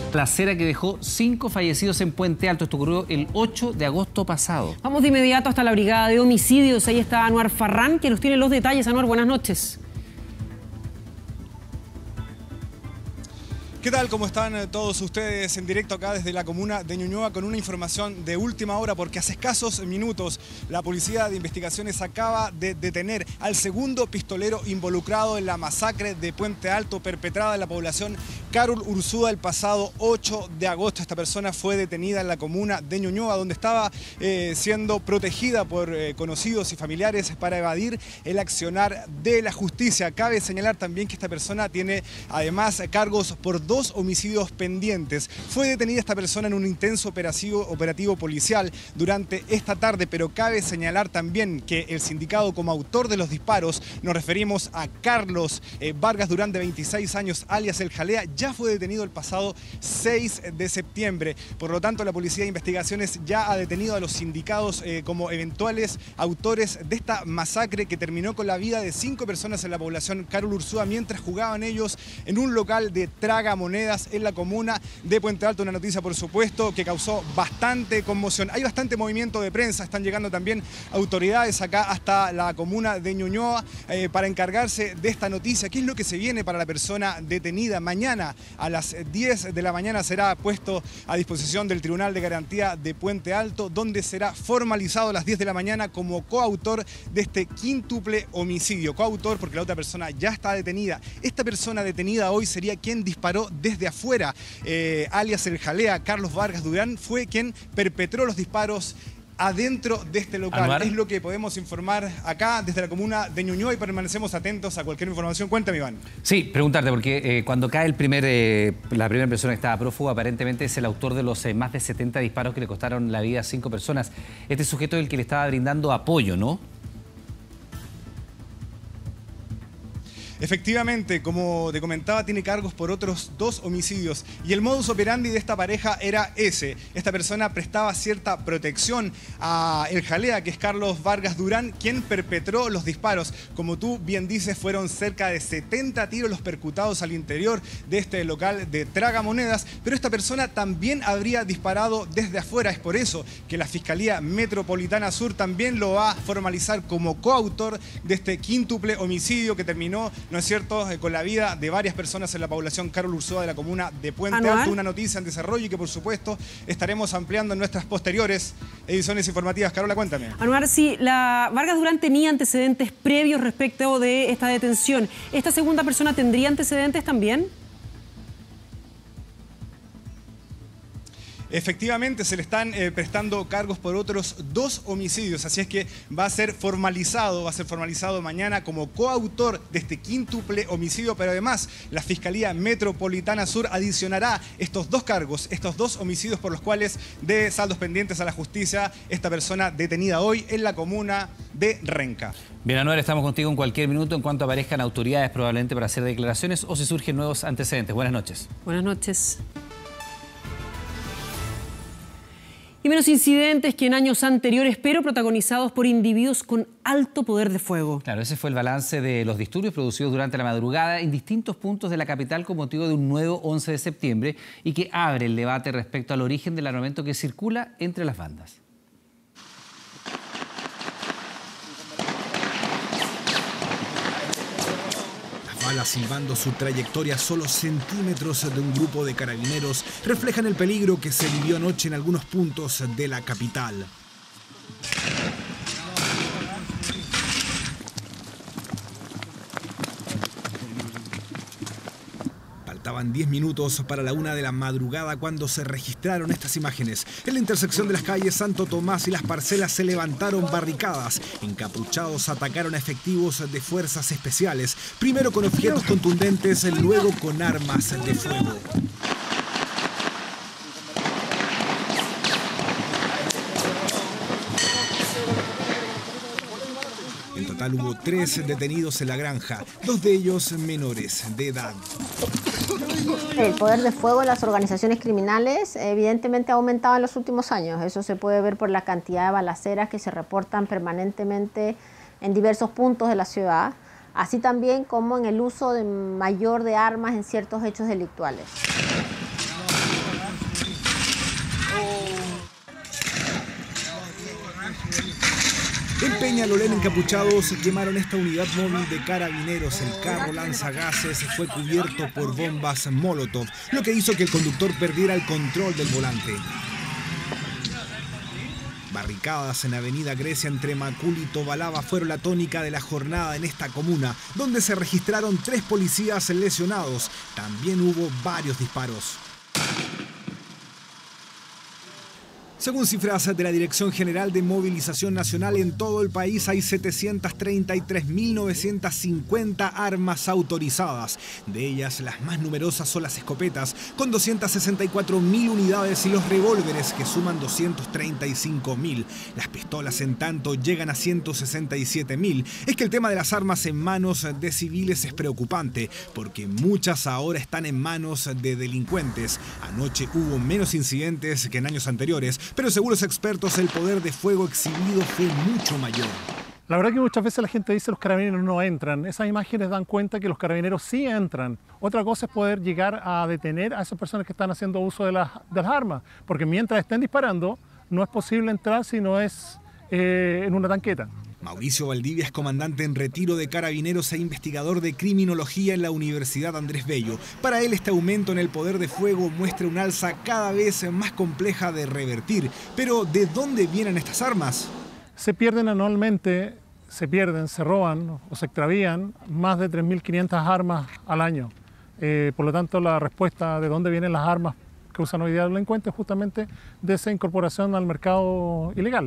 trasera que dejó 5 fallecidos en Puente Alto. Esto ocurrió el 8 de agosto pasado. Vamos de inmediato hasta la brigada de homicidios. Ahí está Anuar Farrán, que nos tiene los detalles. Anuar, buenas noches. ¿Qué tal? ¿Cómo están todos ustedes? En directo acá desde la comuna de Ñuñoa con una información de última hora, porque hace escasos minutos la Policía de Investigaciones acaba de detener al segundo pistolero involucrado en la masacre de Puente Alto perpetrada en la población Carol Ursúa el pasado 8 de agosto. Esta persona fue detenida en la comuna de Ñuñoa, donde estaba siendo protegida por conocidos y familiares para evadir el accionar de la justicia. Cabe señalar también que esta persona tiene además cargos por 2 homicidios pendientes. Fue detenida esta persona en un intenso operativo policial durante esta tarde, pero cabe señalar también que el sindicado como autor de los disparos, nos referimos a Carlos Vargas Durán, de 26 años, alias El Jalea, ya fue detenido el pasado 6 de septiembre. Por lo tanto, la Policía de Investigaciones ya ha detenido a los sindicados como eventuales autores de esta masacre que terminó con la vida de 5 personas en la población Carol Ursúa mientras jugaban ellos en un local de tragamonedas en la comuna de Puente Alto. Una noticia, por supuesto, que causó bastante conmoción. Hay bastante movimiento de prensa, están llegando también autoridades acá hasta la comuna de Ñuñoa para encargarse de esta noticia. ¿Qué es lo que se viene para la persona detenida? Mañana a las 10 de la mañana será puesto a disposición del Tribunal de Garantía de Puente Alto, donde será formalizado a las 10 de la mañana como coautor de este quíntuple homicidio. Coautor porque la otra persona ya está detenida. Esta persona detenida hoy sería quien disparó desde afuera, alias El Jalea. Carlos Vargas Durán fue quien perpetró los disparos adentro de este local. Anuar. Es lo que podemos informar acá desde la comuna de Ñuñoa y permanecemos atentos a cualquier información. Cuéntame, Iván. Sí, preguntarte, porque cuando cae la primera persona que estaba prófugo, aparentemente es el autor de los más de 70 disparos que le costaron la vida a 5 personas. Este sujeto es el que le estaba brindando apoyo, ¿no? Efectivamente, como te comentaba, tiene cargos por otros 2 homicidios y el modus operandi de esta pareja era ese. Esta persona prestaba cierta protección a El Jalea, que es Carlos Vargas Durán, quien perpetró los disparos. Como tú bien dices, fueron cerca de 70 tiros los percutados al interior de este local de tragamonedas, pero esta persona también habría disparado desde afuera. Es por eso que la Fiscalía Metropolitana Sur también lo va a formalizar como coautor de este quíntuple homicidio que terminó, ¿no es cierto?, con la vida de varias personas en la población Carol Ursúa de la comuna de Puente Alto. Una noticia en desarrollo y que, por supuesto, estaremos ampliando en nuestras posteriores ediciones informativas. Carola, cuéntame. Anuar, si la Vargas Durán tenía antecedentes previos respecto de esta detención, ¿esta segunda persona tendría antecedentes también? Efectivamente, se le están prestando cargos por otros 2 homicidios, así es que va a ser formalizado mañana como coautor de este quíntuple homicidio, pero además la Fiscalía Metropolitana Sur adicionará estos 2 cargos, estos 2 homicidios por los cuales de saldos pendientes a la justicia esta persona detenida hoy en la comuna de Renca. Bien, Anuar, estamos contigo en cualquier minuto en cuanto aparezcan autoridades probablemente para hacer declaraciones o si surgen nuevos antecedentes. Buenas noches. Buenas noches. Y menos incidentes que en años anteriores, pero protagonizados por individuos con alto poder de fuego. Claro, ese fue el balance de los disturbios producidos durante la madrugada en distintos puntos de la capital con motivo de un nuevo 11 de septiembre y que abre el debate respecto al origen del armamento que circula entre las bandas. Balas silbando su trayectoria a solo centímetros de un grupo de carabineros reflejan el peligro que se vivió anoche en algunos puntos de la capital. Faltaban 10 minutos para la 1 de la madrugada cuando se registraron estas imágenes. En la intersección de las calles Santo Tomás y Las Parcelas se levantaron barricadas. Encapuchados atacaron a efectivos de fuerzas especiales, primero con objetos contundentes, luego con armas de fuego. En total hubo 3 detenidos en la granja, 2 de ellos menores de edad. El poder de fuego en las organizaciones criminales evidentemente ha aumentado en los últimos años. Eso se puede ver por la cantidad de balaceras que se reportan permanentemente en diversos puntos de la ciudad, así también como en el uso mayor de armas en ciertos hechos delictuales. Peñalolén encapuchados quemaron esta unidad móvil de carabineros. El carro lanzagases fue cubierto por bombas Molotov, lo que hizo que el conductor perdiera el control del volante. Barricadas en Avenida Grecia entre Macul y Tobalaba fueron la tónica de la jornada en esta comuna, donde se registraron 3 policías lesionados. También hubo varios disparos. Según cifras de la Dirección General de Movilización Nacional, en todo el país hay 733.950 armas autorizadas. De ellas, las más numerosas son las escopetas, con 264.000 unidades, y los revólveres, que suman 235.000. Las pistolas, en tanto, llegan a 167.000. Es que el tema de las armas en manos de civiles es preocupante, porque muchas ahora están en manos de delincuentes. Anoche hubo menos incidentes que en años anteriores, pero según los expertos, el poder de fuego exhibido fue mucho mayor. La verdad que muchas veces la gente dice los carabineros no entran. Esas imágenes dan cuenta que los carabineros sí entran. Otra cosa es poder llegar a detener a esas personas que están haciendo uso de las armas, porque mientras estén disparando no es posible entrar si no es en una tanqueta. Mauricio Valdivia es comandante en retiro de Carabineros e investigador de criminología en la Universidad Andrés Bello. Para él, este aumento en el poder de fuego muestra un alza cada vez más compleja de revertir. Pero, ¿de dónde vienen estas armas? Se pierden anualmente, se roban o se extravían más de 3.500 armas al año. Por lo tanto, la respuesta de dónde vienen las armas que usan hoy día los delincuentes es justamente de esa incorporación al mercado ilegal.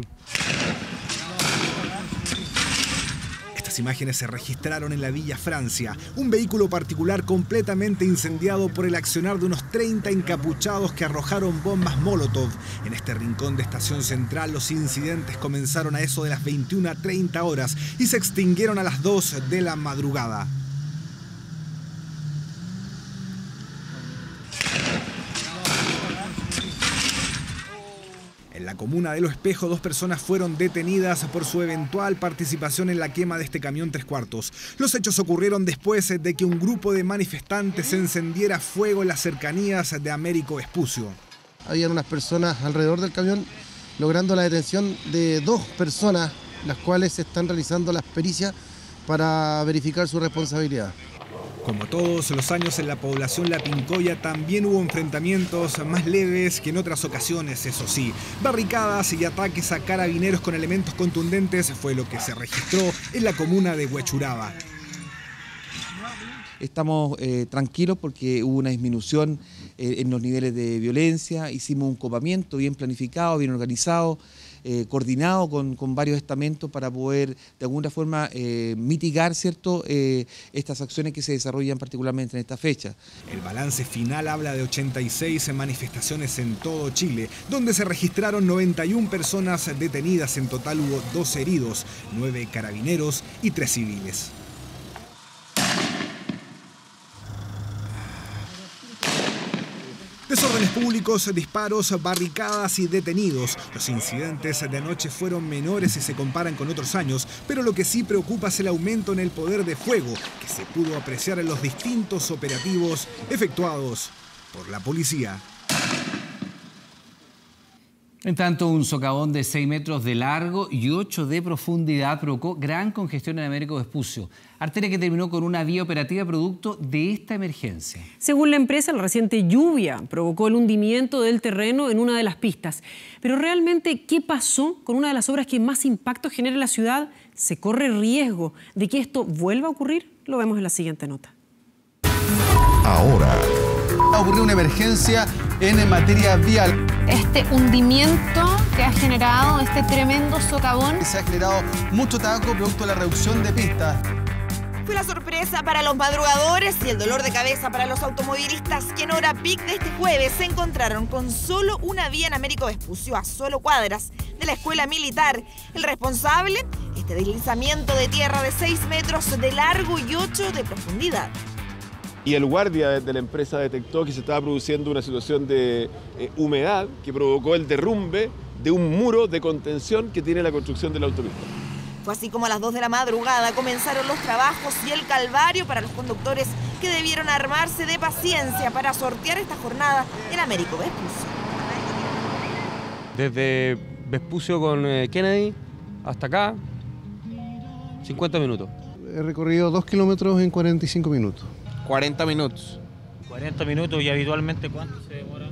Las imágenes se registraron en la Villa Francia, un vehículo particular completamente incendiado por el accionar de unos 30 encapuchados que arrojaron bombas Molotov. En este rincón de Estación Central, los incidentes comenzaron a eso de las 21:30 horas y se extinguieron a las 2 de la madrugada. En la comuna de Los Espejos, 2 personas fueron detenidas por su eventual participación en la quema de este camión 3/4. Los hechos ocurrieron después de que un grupo de manifestantes encendiera fuego en las cercanías de Américo Vespucio. Habían unas personas alrededor del camión logrando la detención de 2 personas, las cuales están realizando las pericias para verificar su responsabilidad. Como todos los años en la población La Pincoya, también hubo enfrentamientos más leves que en otras ocasiones, eso sí. Barricadas y ataques a carabineros con elementos contundentes fue lo que se registró en la comuna de Huechuraba. Estamos tranquilos porque hubo una disminución en los niveles de violencia, hicimos un copamiento bien planificado, bien organizado, coordinado con varios estamentos para poder de alguna forma mitigar, ¿cierto?, estas acciones que se desarrollan particularmente en esta fecha. El balance final habla de 86 manifestaciones en todo Chile, donde se registraron 91 personas detenidas. En total hubo 2 heridos, 9 carabineros y 3 civiles. Desórdenes públicos, disparos, barricadas y detenidos. Los incidentes de anoche fueron menores si se comparan con otros años, pero lo que sí preocupa es el aumento en el poder de fuego que se pudo apreciar en los distintos operativos efectuados por la policía. En tanto, un socavón de 6 metros de largo y 8 de profundidad provocó gran congestión en Américo Vespucio, arteria que terminó con una vía operativa producto de esta emergencia. Según la empresa, la reciente lluvia provocó el hundimiento del terreno en una de las pistas. Pero realmente, ¿qué pasó con una de las obras que más impacto genera en la ciudad? ¿Se corre riesgo de que esto vuelva a ocurrir? Lo vemos en la siguiente nota. Ahora ha ocurrido una emergencia en materia vial. Este hundimiento que ha generado este tremendo socavón. Se ha generado mucho taco producto de la reducción de pistas. Fue la sorpresa para los madrugadores y el dolor de cabeza para los automovilistas que en hora pic de este jueves se encontraron con solo una vía en Américo Vespucio, a solo cuadras de la escuela militar. El responsable, este deslizamiento de tierra de 6 metros de largo y 8 de profundidad. Y el guardia de la empresa detectó que se estaba produciendo una situación de humedad que provocó el derrumbe de un muro de contención que tiene la construcción de la autopista. Fue así como a las 2 de la madrugada comenzaron los trabajos y el calvario para los conductores que debieron armarse de paciencia para sortear esta jornada en Américo Vespucio. Desde Vespucio con Kennedy hasta acá, 50 minutos. He recorrido 2 kilómetros en 45 minutos. 40 minutos. 40 minutos, ¿y habitualmente cuánto se demora?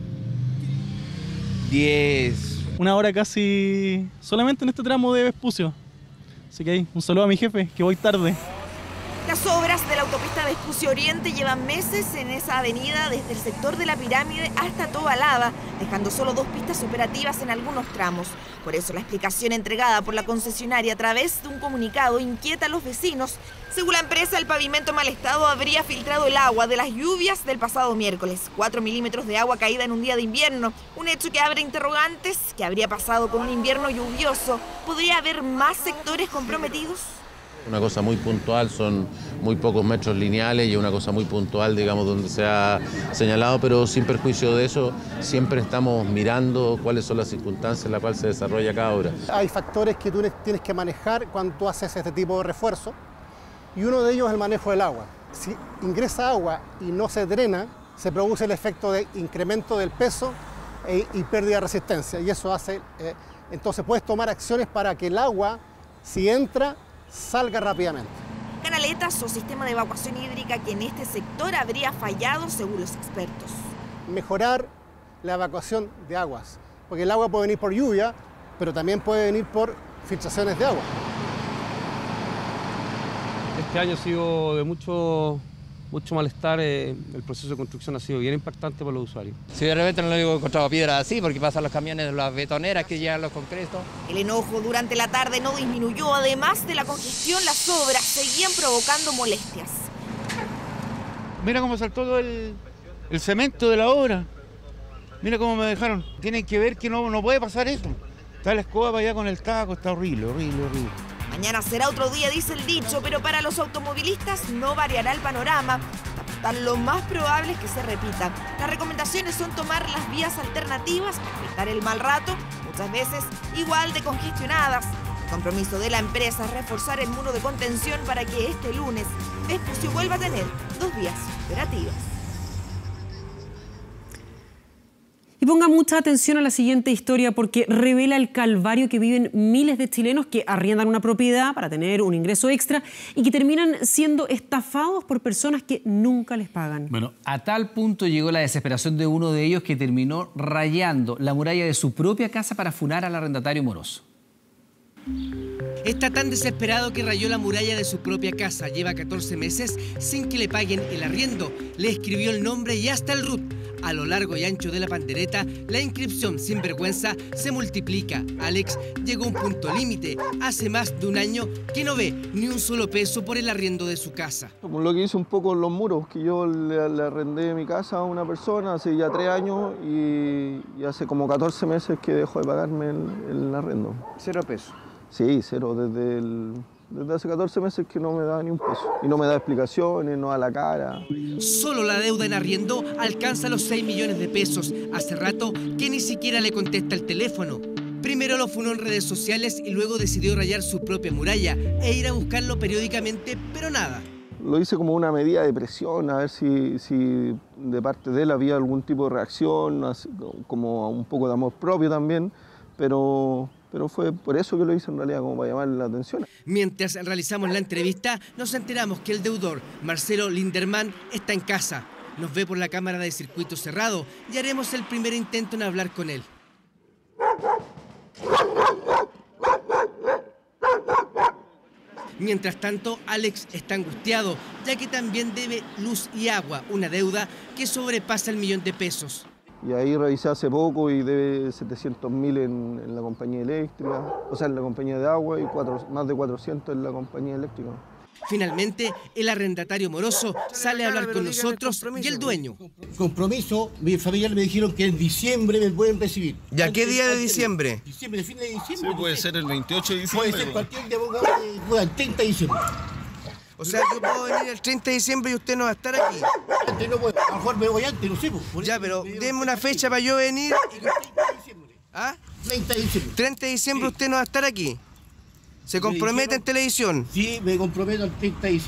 10. Una hora casi solamente en este tramo de Vespucio. Así que ahí, un saludo a mi jefe, que voy tarde. Las obras de la autopista Vespucio Oriente llevan meses en esa avenida desde el sector de la Pirámide hasta Tobalaba, dejando solo 2 pistas operativas en algunos tramos. Por eso la explicación entregada por la concesionaria a través de un comunicado inquieta a los vecinos. Según la empresa, el pavimento en mal estado habría filtrado el agua de las lluvias del pasado miércoles. 4 milímetros de agua caída en un día de invierno, un hecho que abre interrogantes. ¿Qué habría pasado con un invierno lluvioso? ¿Podría haber más sectores comprometidos? Una cosa muy puntual, son muy pocos metros lineales y una cosa muy puntual, digamos, donde se ha señalado, pero sin perjuicio de eso, siempre estamos mirando cuáles son las circunstancias en las cuales se desarrolla cada obra. Hay factores que tú tienes que manejar cuando tú haces este tipo de refuerzo, y uno de ellos es el manejo del agua. Si ingresa agua y no se drena, se produce el efecto de incremento del peso y pérdida de resistencia, y eso hace, entonces puedes tomar acciones para que el agua, si entra, salga rápidamente. Canaletas o sistema de evacuación hídrica que en este sector habría fallado según los expertos. Mejorar la evacuación de aguas, porque el agua puede venir por lluvia, pero también puede venir por filtraciones de agua. Este año ha sido de mucho malestar, el proceso de construcción ha sido bien impactante para los usuarios. Si de repente no le digo encontrado piedras así, porque pasan los camiones de las betoneras que llevan los concretos. El enojo durante la tarde no disminuyó, además de la congestión, las obras seguían provocando molestias. Mira cómo saltó todo el cemento de la obra. Mira cómo me dejaron. Tienen que ver que no puede pasar eso. Está la escoba para allá con el taco, está horrible. Mañana será otro día, dice el dicho, pero para los automovilistas no variará el panorama. Lo más probable es que se repita. Las recomendaciones son tomar las vías alternativas para evitar el mal rato, muchas veces igual de congestionadas. El compromiso de la empresa es reforzar el muro de contención para que este lunes Vespucio vuelva a tener 2 vías operativas. Y ponga mucha atención a la siguiente historia porque revela el calvario que viven miles de chilenos que arriendan una propiedad para tener un ingreso extra y que terminan siendo estafados por personas que nunca les pagan. Bueno, a tal punto llegó la desesperación de uno de ellos que terminó rayando la muralla de su propia casa para funar al arrendatario moroso. Está tan desesperado que rayó la muralla de su propia casa. Lleva 14 meses sin que le paguen el arriendo. Le escribió el nombre y hasta el RUT. A lo largo y ancho de la pandereta, la inscripción sin vergüenza se multiplica. Alex llegó a un punto límite. Hace más de un año que no ve ni un solo peso por el arriendo de su casa. Como lo que hice un poco en los muros, que yo le arrendé mi casa a una persona hace ya 3 años y hace como 14 meses que dejó de pagarme el arrendo. 0 pesos. Sí, 0, desde hace 14 meses que no me da ni un peso. Y no me da explicaciones, no da la cara. Solo la deuda en arriendo alcanza los 6 millones de pesos. Hace rato que ni siquiera le contesta el teléfono. Primero lo funó en redes sociales y luego decidió rayar su propia muralla e ir a buscarlo periódicamente, pero nada. Lo hice como una medida de presión, a ver si de parte de él había algún tipo de reacción, así, como un poco de amor propio también, pero fue por eso que lo hice en realidad, como para llamarle la atención. Mientras realizamos la entrevista, nos enteramos que el deudor, Marcelo Linderman, está en casa. Nos ve por la cámara de circuito cerrado y haremos el primer intento en hablar con él. Mientras tanto, Alex está angustiado, ya que también debe luz y agua, una deuda que sobrepasa el 1 millón de pesos. Y ahí revisé hace poco y debe 700.000 en la compañía eléctrica, o sea, en la compañía de agua y más de 400 en la compañía eléctrica. Finalmente, el arrendatario moroso sale a hablar con nosotros y el dueño. Compromiso, mi familia me dijeron que en diciembre me pueden recibir. ¿Ya qué día de diciembre? Diciembre, fin de diciembre. Sí, puede ser el 28 de diciembre. Puede ser cualquier día, el 30 de diciembre. O sea, yo puedo venir el 30 de diciembre y usted no va a estar aquí. Antes no puedo, a lo mejor me voy antes, no sé. Ya, pero denme una fecha para yo venir. 30 de diciembre. ¿Ah? 30 de diciembre. 30 de diciembre usted no va a estar aquí. ¿Se compromete en televisión? Sí, me comprometo el 30 de diciembre.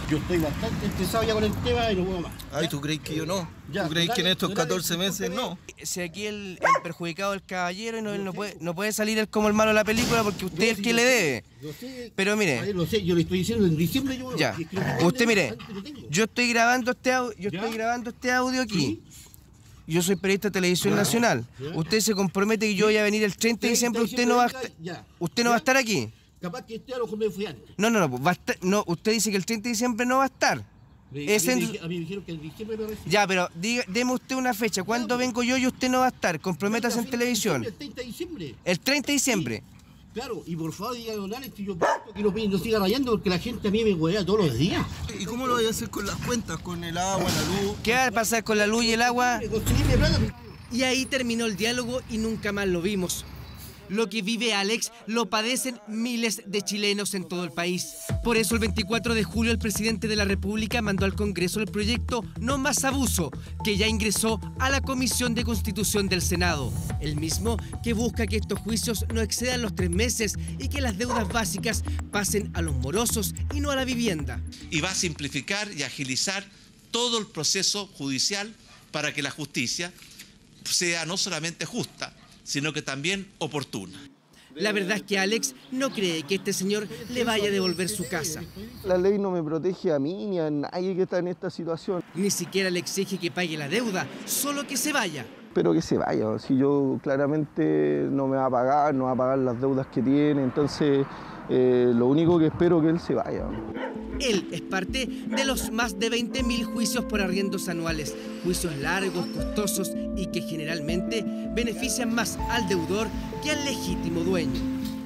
Yo estoy bastante estresado ya con el tema y no puedo más. Ay, ¿tú crees que yo no? Ya, ¿Tú crees que en estos 14 meses no? Si aquí el perjudicado es el caballero y él no puede salir él como el malo de la película porque usted es el que le debe. Pero mire, Lo sé, yo le estoy diciendo en diciembre yo... ya, usted mire, yo estoy grabando este audio aquí. Yo soy periodista de Televisión Nacional. Usted se compromete que yo voy a venir el 30 de diciembre, usted no va a estar aquí. Capaz que a lo mejor me fui antes. No, usted dice que el 30 de diciembre no va a estar. A mí me dijeron que en diciembre me reciben. Ya, pero deme usted una fecha. ¿Cuándo vengo yo y usted no va a estar? Comprométase en televisión. El 30 de diciembre. El 30 de diciembre. Sí, claro, y por favor diga don Alex que yo no siga rayando porque la gente a mí me huevea todos los días. ¿Y cómo lo voy a hacer con las cuentas? ¿Con el agua, la luz? ¿Qué va a pasar con la luz y el agua? Y ahí terminó el diálogo y nunca más lo vimos. Lo que vive Alex lo padecen miles de chilenos en todo el país. Por eso el 24 de julio el presidente de la República mandó al Congreso el proyecto No Más Abuso, que ya ingresó a la Comisión de Constitución del Senado. El mismo que busca que estos juicios no excedan los 3 meses y que las deudas básicas pasen a los morosos y no a la vivienda. Y va a simplificar y agilizar todo el proceso judicial para que la justicia sea no solamente justa, sino que también oportuna. La verdad es que Alex no cree que este señor le vaya a devolver su casa. La ley no me protege a mí ni a nadie que está en esta situación. Ni siquiera le exige que pague la deuda, solo que se vaya. Espero que se vaya, si yo claramente no me va a pagar las deudas que tiene, entonces lo único que espero es que él se vaya. Él es parte de los más de 20.000 juicios por arriendos anuales, juicios largos, costosos y que generalmente benefician más al deudor que al legítimo dueño.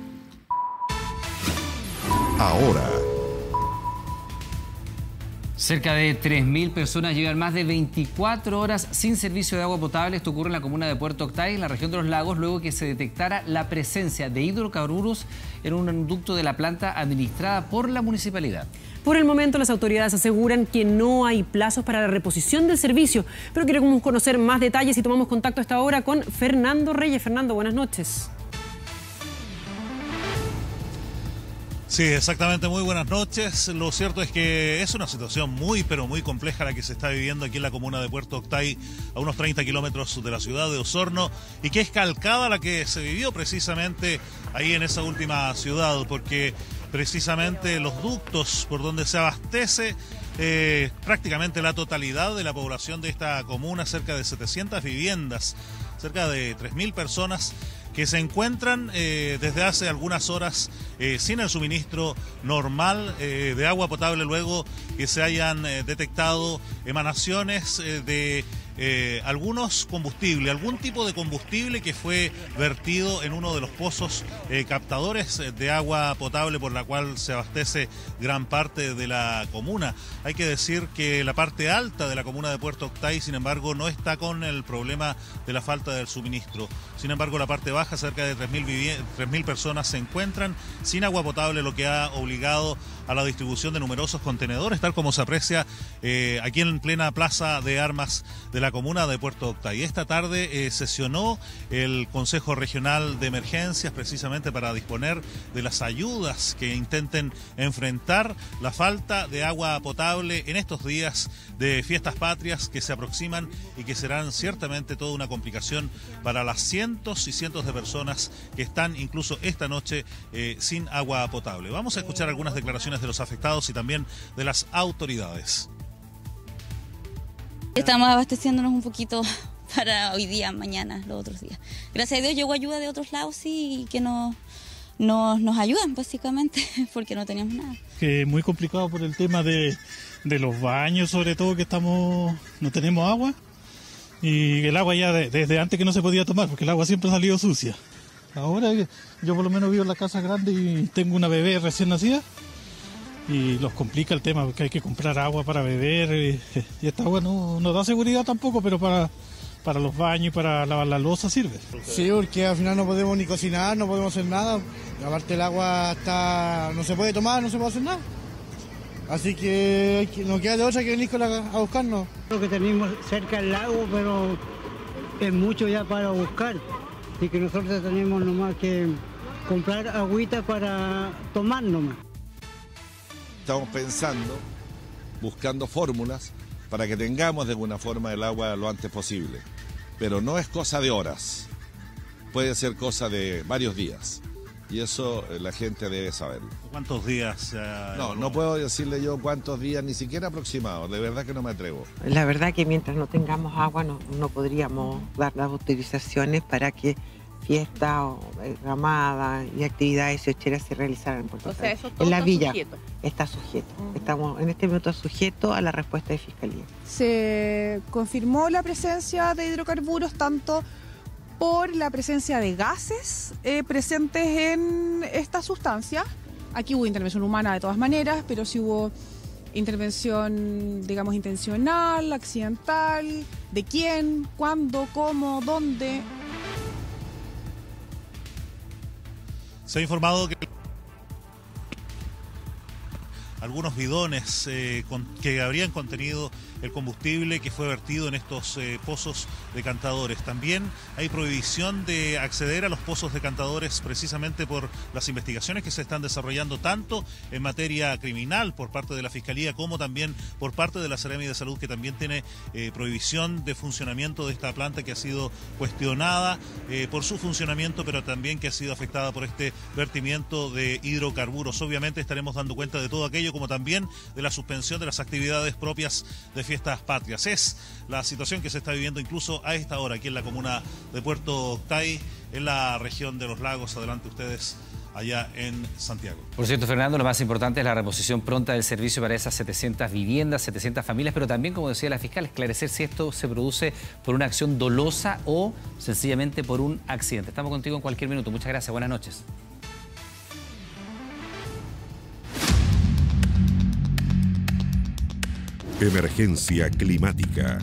Ahora. Cerca de 3.000 personas llevan más de 24 horas sin servicio de agua potable. Esto ocurre en la comuna de Puerto Octay, en la región de Los Lagos, luego que se detectara la presencia de hidrocarburos en un ducto de la planta administrada por la municipalidad. Por el momento, las autoridades aseguran que no hay plazos para la reposición del servicio, pero queremos conocer más detalles y tomamos contacto a esta hora con Fernando Reyes. Fernando, buenas noches. Sí, exactamente, muy buenas noches. Lo cierto es que es una situación muy, pero muy compleja la que se está viviendo aquí en la comuna de Puerto Octay, a unos 30 kilómetros de la ciudad de Osorno, y que es calcada a la que se vivió precisamente ahí en esa última ciudad, porque precisamente los ductos por donde se abastece prácticamente la totalidad de la población de esta comuna, cerca de 700 viviendas, cerca de 3.000 personas, que se encuentran desde hace algunas horas sin el suministro normal de agua potable, luego que se hayan detectado emanaciones de algunos combustibles, algún tipo de combustible que fue vertido en uno de los pozos captadores de agua potable por la cual se abastece gran parte de la comuna. Hay que decir que la parte alta de la comuna de Puerto Octay, sin embargo, no está con el problema de la falta del suministro. Sin embargo, la parte baja, cerca de 3.000 personas se encuentran sin agua potable, lo que ha obligado a la distribución de numerosos contenedores, tal como se aprecia aquí en plena plaza de armas de la comuna de Puerto Octay. Esta tarde sesionó el Consejo Regional de Emergencias precisamente para disponer de las ayudas que intenten enfrentar la falta de agua potable en estos días de fiestas patrias que se aproximan y que serán ciertamente toda una complicación para las cientos y cientos de personas que están incluso esta noche sin agua potable. Vamos a escuchar algunas declaraciones de los afectados y también de las autoridades. Estamos abasteciéndonos un poquito para hoy día, mañana, los otros días. Gracias a Dios llegó ayuda de otros lados, sí, y que nos ayudan básicamente, porque no teníamos nada. Que es muy complicado por el tema de los baños, sobre todo que no tenemos agua, y el agua ya desde antes que no se podía tomar, porque el agua siempre ha salido sucia. Ahora yo por lo menos vivo en la casa grande y tengo una bebé recién nacida, y los complica el tema porque hay que comprar agua para beber, y esta agua no da seguridad tampoco, pero para los baños y para lavar la loza sirve. Sí, porque al final no podemos ni cocinar, no podemos hacer nada. Aparte el agua no se puede tomar, no se puede hacer nada. Así que nos queda de otra que venir a buscarnos. Lo que tenemos cerca del lago, pero es mucho ya para buscar. Así que nosotros tenemos nomás que comprar agüita para tomar nomás. Estamos pensando buscando fórmulas para que tengamos de alguna forma el agua lo antes posible. Pero no es cosa de horas, puede ser cosa de varios días. Y eso la gente debe saberlo. ¿Cuántos días? No puedo decirle yo cuántos días, ni siquiera aproximados, de verdad que no me atrevo. La verdad que mientras no tengamos agua no podríamos dar las autorizaciones para que fiestas o ramadas y actividades secheras se realizaran. O sea, eso todo en la está villa sujeto. Está sujeto. Estamos en este momento sujetos a la respuesta de Fiscalía. Se confirmó la presencia de hidrocarburos tanto por la presencia de gases presentes en esta sustancia. Aquí hubo intervención humana de todas maneras, pero sí hubo intervención, digamos, intencional, accidental, de quién, cuándo, cómo, dónde. Se ha informado que algunos bidones que habrían contenido el combustible que fue vertido en estos pozos decantadores. También hay prohibición de acceder a los pozos decantadores precisamente por las investigaciones que se están desarrollando tanto en materia criminal por parte de la Fiscalía como también por parte de la Seremi de Salud, que también tiene prohibición de funcionamiento de esta planta que ha sido cuestionada por su funcionamiento, pero también que ha sido afectada por este vertimiento de hidrocarburos. Obviamente estaremos dando cuenta de todo aquello, como también de la suspensión de las actividades propias de fiestas patrias. Es la situación que se está viviendo incluso a esta hora aquí en la comuna de Puerto Octay, en la región de los lagos. Adelante ustedes allá en Santiago. Por cierto, Fernando, lo más importante es la reposición pronta del servicio para esas 700 viviendas, 700 familias, pero también, como decía la fiscal, esclarecer si esto se produce por una acción dolosa o sencillamente por un accidente. Estamos contigo en cualquier minuto. Muchas gracias. Buenas noches. Emergencia climática.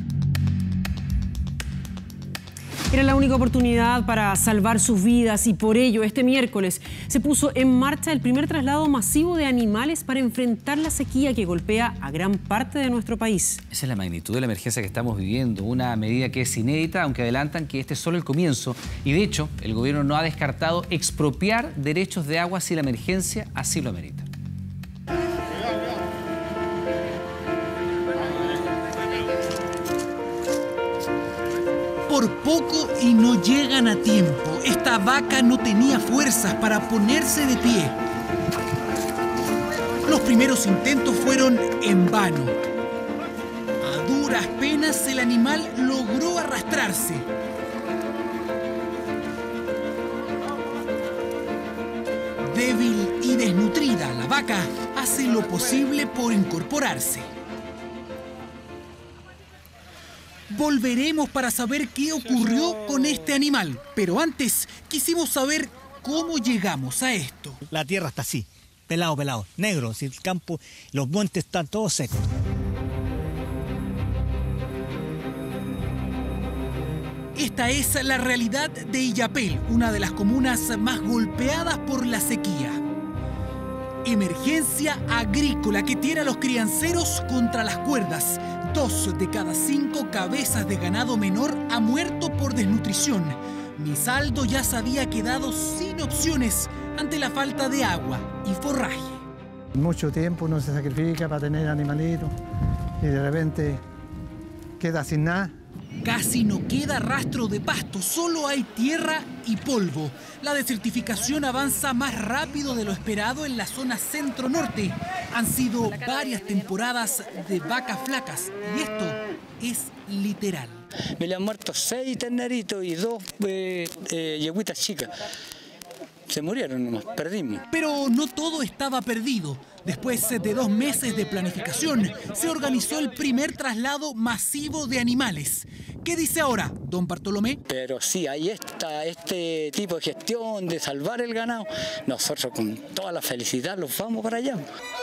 Era la única oportunidad para salvar sus vidas y por ello este miércoles se puso en marcha el primer traslado masivo de animales para enfrentar la sequía que golpea a gran parte de nuestro país. Esa es la magnitud de la emergencia que estamos viviendo, una medida que es inédita, aunque adelantan que este es solo el comienzo. Y de hecho, el gobierno no ha descartado expropiar derechos de agua si la emergencia así lo amerita. Por poco y no llegan a tiempo. Esta vaca no tenía fuerzas para ponerse de pie. Los primeros intentos fueron en vano. A duras penas el animal logró arrastrarse. Débil y desnutrida, la vaca hace lo posible por incorporarse. Volveremos para saber qué ocurrió con este animal, pero antes quisimos saber cómo llegamos a esto. La tierra está así, pelado, negro, si el campo, los montes están todos secos. Esta es la realidad de Illapel, una de las comunas más golpeadas por la sequía. Emergencia agrícola que tiene a los crianceros contra las cuerdas. 2 de cada 5 cabezas de ganado menor ha muerto por desnutrición. Mi saldo ya se había quedado sin opciones ante la falta de agua y forraje. Mucho tiempo uno se sacrifica para tener animalitos y de repente queda sin nada. Casi no queda rastro de pasto, solo hay tierra y polvo. La desertificación avanza más rápido de lo esperado en la zona centro-norte. Han sido varias temporadas de vacas flacas y esto es literal. Me le han muerto 6 terneritos y 2 yegüitas chicas. Se murieron nomás, perdimos. Pero no todo estaba perdido. Después de 2 meses de planificación, se organizó el primer traslado masivo de animales. ¿Qué dice ahora, don Bartolomé? Pero sí, ahí está este tipo de gestión de salvar el ganado. Nosotros con toda la felicidad los vamos para allá.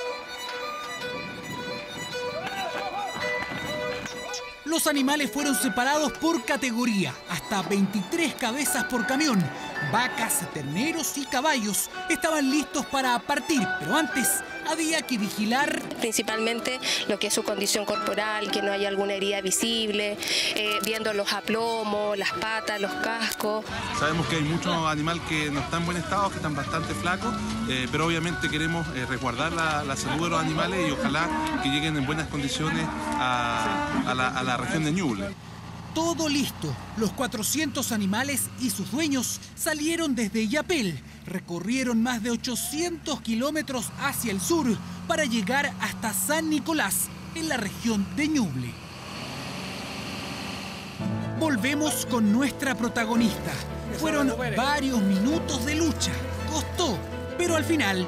Los animales fueron separados por categoría, hasta 23 cabezas por camión. Vacas, terneros y caballos estaban listos para partir, pero antes había que vigilar principalmente lo que es su condición corporal, que no haya alguna herida visible, viendo los aplomos, las patas, los cascos. Sabemos que hay muchos animales que no están en buen estado, que están bastante flacos, pero obviamente queremos resguardar la salud de los animales y ojalá que lleguen en buenas condiciones a la región de Ñuble. Todo listo. Los 400 animales y sus dueños salieron desde Illapel. Recorrieron más de 800 kilómetros hacia el sur para llegar hasta San Nicolás, en la región de Ñuble. Volvemos con nuestra protagonista. Fueron varios minutos de lucha. Costó, pero al final,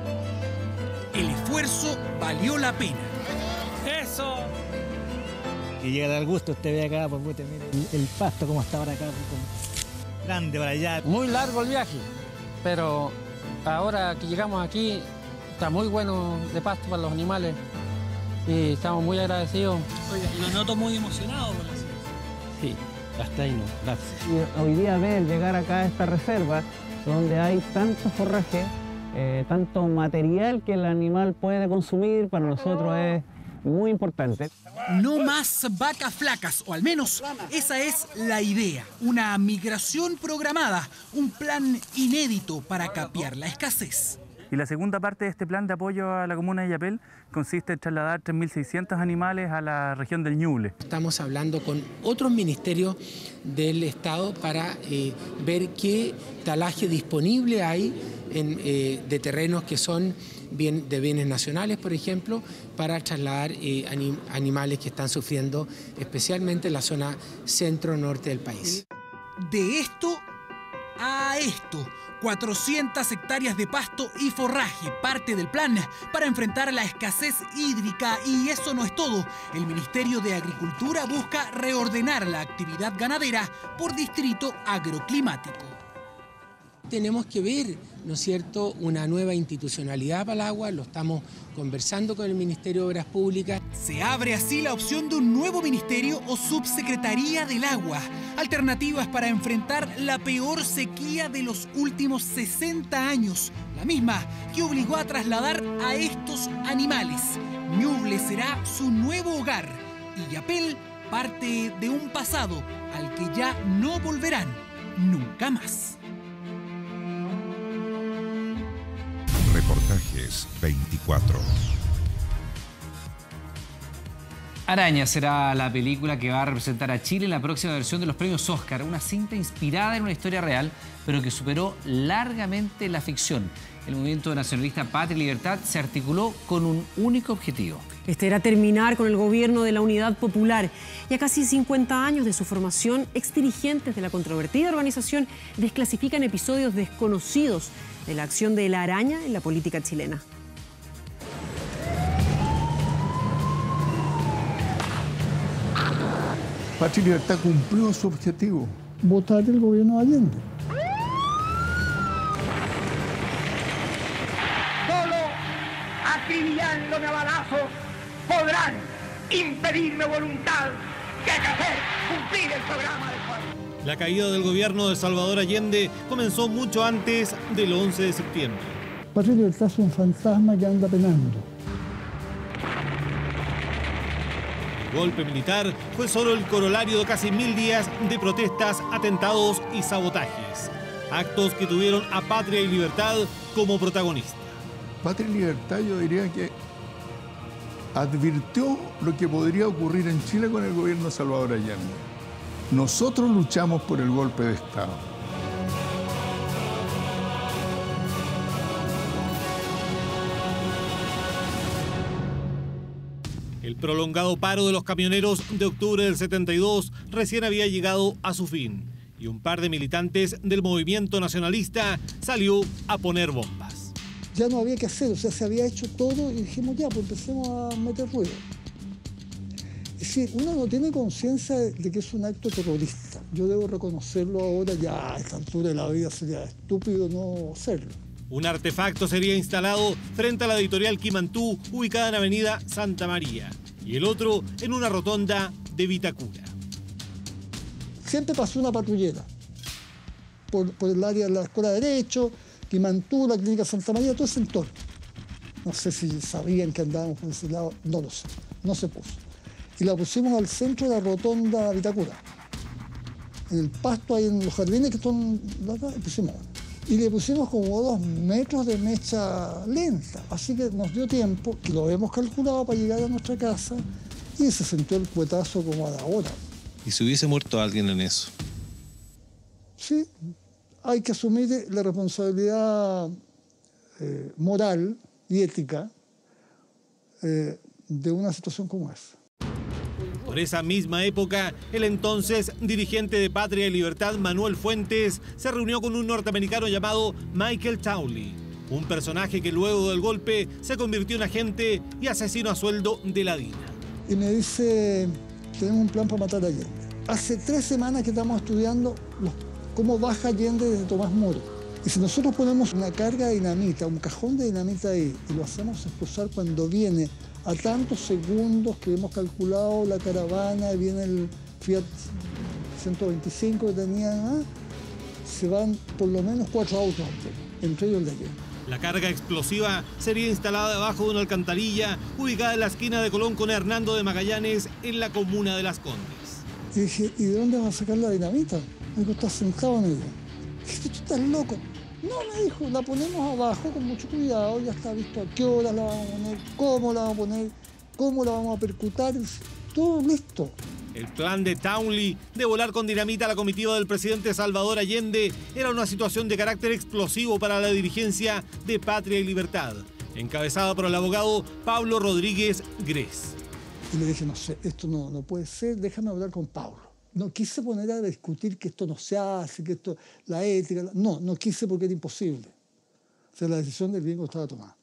el esfuerzo valió la pena. ¡Eso! Que llega a dar gusto, usted ve acá, pues mire el pasto como está ahora acá, grande para allá. Muy largo el viaje, pero ahora que llegamos aquí está muy bueno de pasto para los animales y estamos muy agradecidos. Oiga, y lo noto muy emocionado por la ciudad. Sí, hasta ahí no, gracias. Y hoy día ver llegar acá a esta reserva donde hay tanto forraje, tanto material que el animal puede consumir, para nosotros es muy importante. No más vacas flacas, o al menos esa es la idea. Una migración programada, un plan inédito para capear la escasez. Y la segunda parte de este plan de apoyo a la comuna de Illapel consiste en trasladar 3.600 animales a la región del Ñuble. Estamos hablando con otros ministerios del Estado para ver qué talaje disponible hay de terrenos que son de bienes nacionales, por ejemplo, para trasladar animales que están sufriendo especialmente en la zona centro-norte del país. De esto a esto, 400 hectáreas de pasto y forraje, parte del plan para enfrentar la escasez hídrica. Y eso no es todo. El Ministerio de Agricultura busca reordenar la actividad ganadera por distrito agroclimático. Tenemos que ver, ¿no es cierto?, una nueva institucionalidad para el agua, lo estamos conversando con el Ministerio de Obras Públicas. Se abre así la opción de un nuevo ministerio o subsecretaría del agua. Alternativas para enfrentar la peor sequía de los últimos 60 años. La misma que obligó a trasladar a estos animales. Ñuble será su nuevo hogar. Y Illapel parte de un pasado al que ya no volverán nunca más. Reportajes 24. Araña será la película que va a representar a Chile en la próxima versión de los premios Oscar, una cinta inspirada en una historia real, pero que superó largamente la ficción. El movimiento nacionalista Patria y Libertad se articuló con un único objetivo. Este era terminar con el gobierno de la Unidad Popular. Y a casi 50 años de su formación, exdirigentes de la controvertida organización desclasifican episodios desconocidos de la acción de la araña en la política chilena. Patria y Libertad cumplió su objetivo, votar el gobierno de Allende. Solo acribillándome a balazos podrán impedir mi voluntad de hacer cumplir el programa del pueblo. La caída del gobierno de Salvador Allende comenzó mucho antes del 11 de septiembre. Patria y Libertad es un fantasma que anda penando. El golpe militar fue solo el corolario de casi 1000 días de protestas, atentados y sabotajes. Actos que tuvieron a Patria y Libertad como protagonista. Patria y Libertad, yo diría que advirtió lo que podría ocurrir en Chile con el gobierno de Salvador Allende. Nosotros luchamos por el golpe de Estado. El prolongado paro de los camioneros de octubre del 72 recién había llegado a su fin y un par de militantes del movimiento nacionalista salió a poner bombas. Ya no había que hacer, o sea, se había hecho todo y dijimos ya, pues empecemos a meter ruido. Es decir, uno no tiene conciencia de que es un acto terrorista. Yo debo reconocerlo ahora, ya a esta altura de la vida sería estúpido no hacerlo. Un artefacto sería instalado frente a la editorial Quimantú, ubicada en Avenida Santa María, y el otro en una rotonda de Vitacura. Siempre pasó una patrullera por el área de la Escuela de Derecho, Quimantú, la Clínica Santa María, todo ese entorno. No sé si sabían que andábamos por ese lado, no lo sé, no se puso. Y la pusimos al centro de la rotonda Vitacura. En el pasto, ahí en los jardines que están acá, y le pusimos como 2 metros de mecha lenta. Así que nos dio tiempo, que lo habíamos calculado para llegar a nuestra casa, y se sentó el cuetazo como a la hora. ¿Y si hubiese muerto alguien en eso? Sí, hay que asumir la responsabilidad moral y ética de una situación como esa. Por esa misma época, el entonces dirigente de Patria y Libertad, Manuel Fuentes, se reunió con un norteamericano llamado Michael Townley, un personaje que luego del golpe se convirtió en agente y asesino a sueldo de la DINA. Y me dice, tenemos un plan para matar a Allende. Hace 3 semanas que estamos estudiando cómo baja Allende desde Tomás Moro. Y si nosotros ponemos una carga de dinamita, un cajón de dinamita ahí, y lo hacemos expulsar cuando viene a tantos segundos que hemos calculado la caravana, y viene el Fiat 125 que tenían, se van por lo menos 4 autos, entre ellos el de Allende. La carga explosiva sería instalada debajo de una alcantarilla ubicada en la esquina de Colón con Hernando de Magallanes, en la comuna de Las Condes. Y dije, ¿y de dónde van a sacar la dinamita? Me dijo, estás sentado en ella. Dije, tú estás loco. No, me dijo, la ponemos abajo con mucho cuidado, ya está visto a qué hora la vamos a poner, cómo la vamos a poner, cómo la vamos a percutar, todo listo. El plan de Townley de volar con dinamita a la comitiva del presidente Salvador Allende era una situación de carácter explosivo para la dirigencia de Patria y Libertad, encabezada por el abogado Pablo Rodríguez Grez. Y le dije, no sé, esto no puede ser, déjame hablar con Pablo. No quise poner a discutir que esto no se hace, que esto, la ética, no quise porque era imposible. O sea, la decisión del gringo estaba tomada.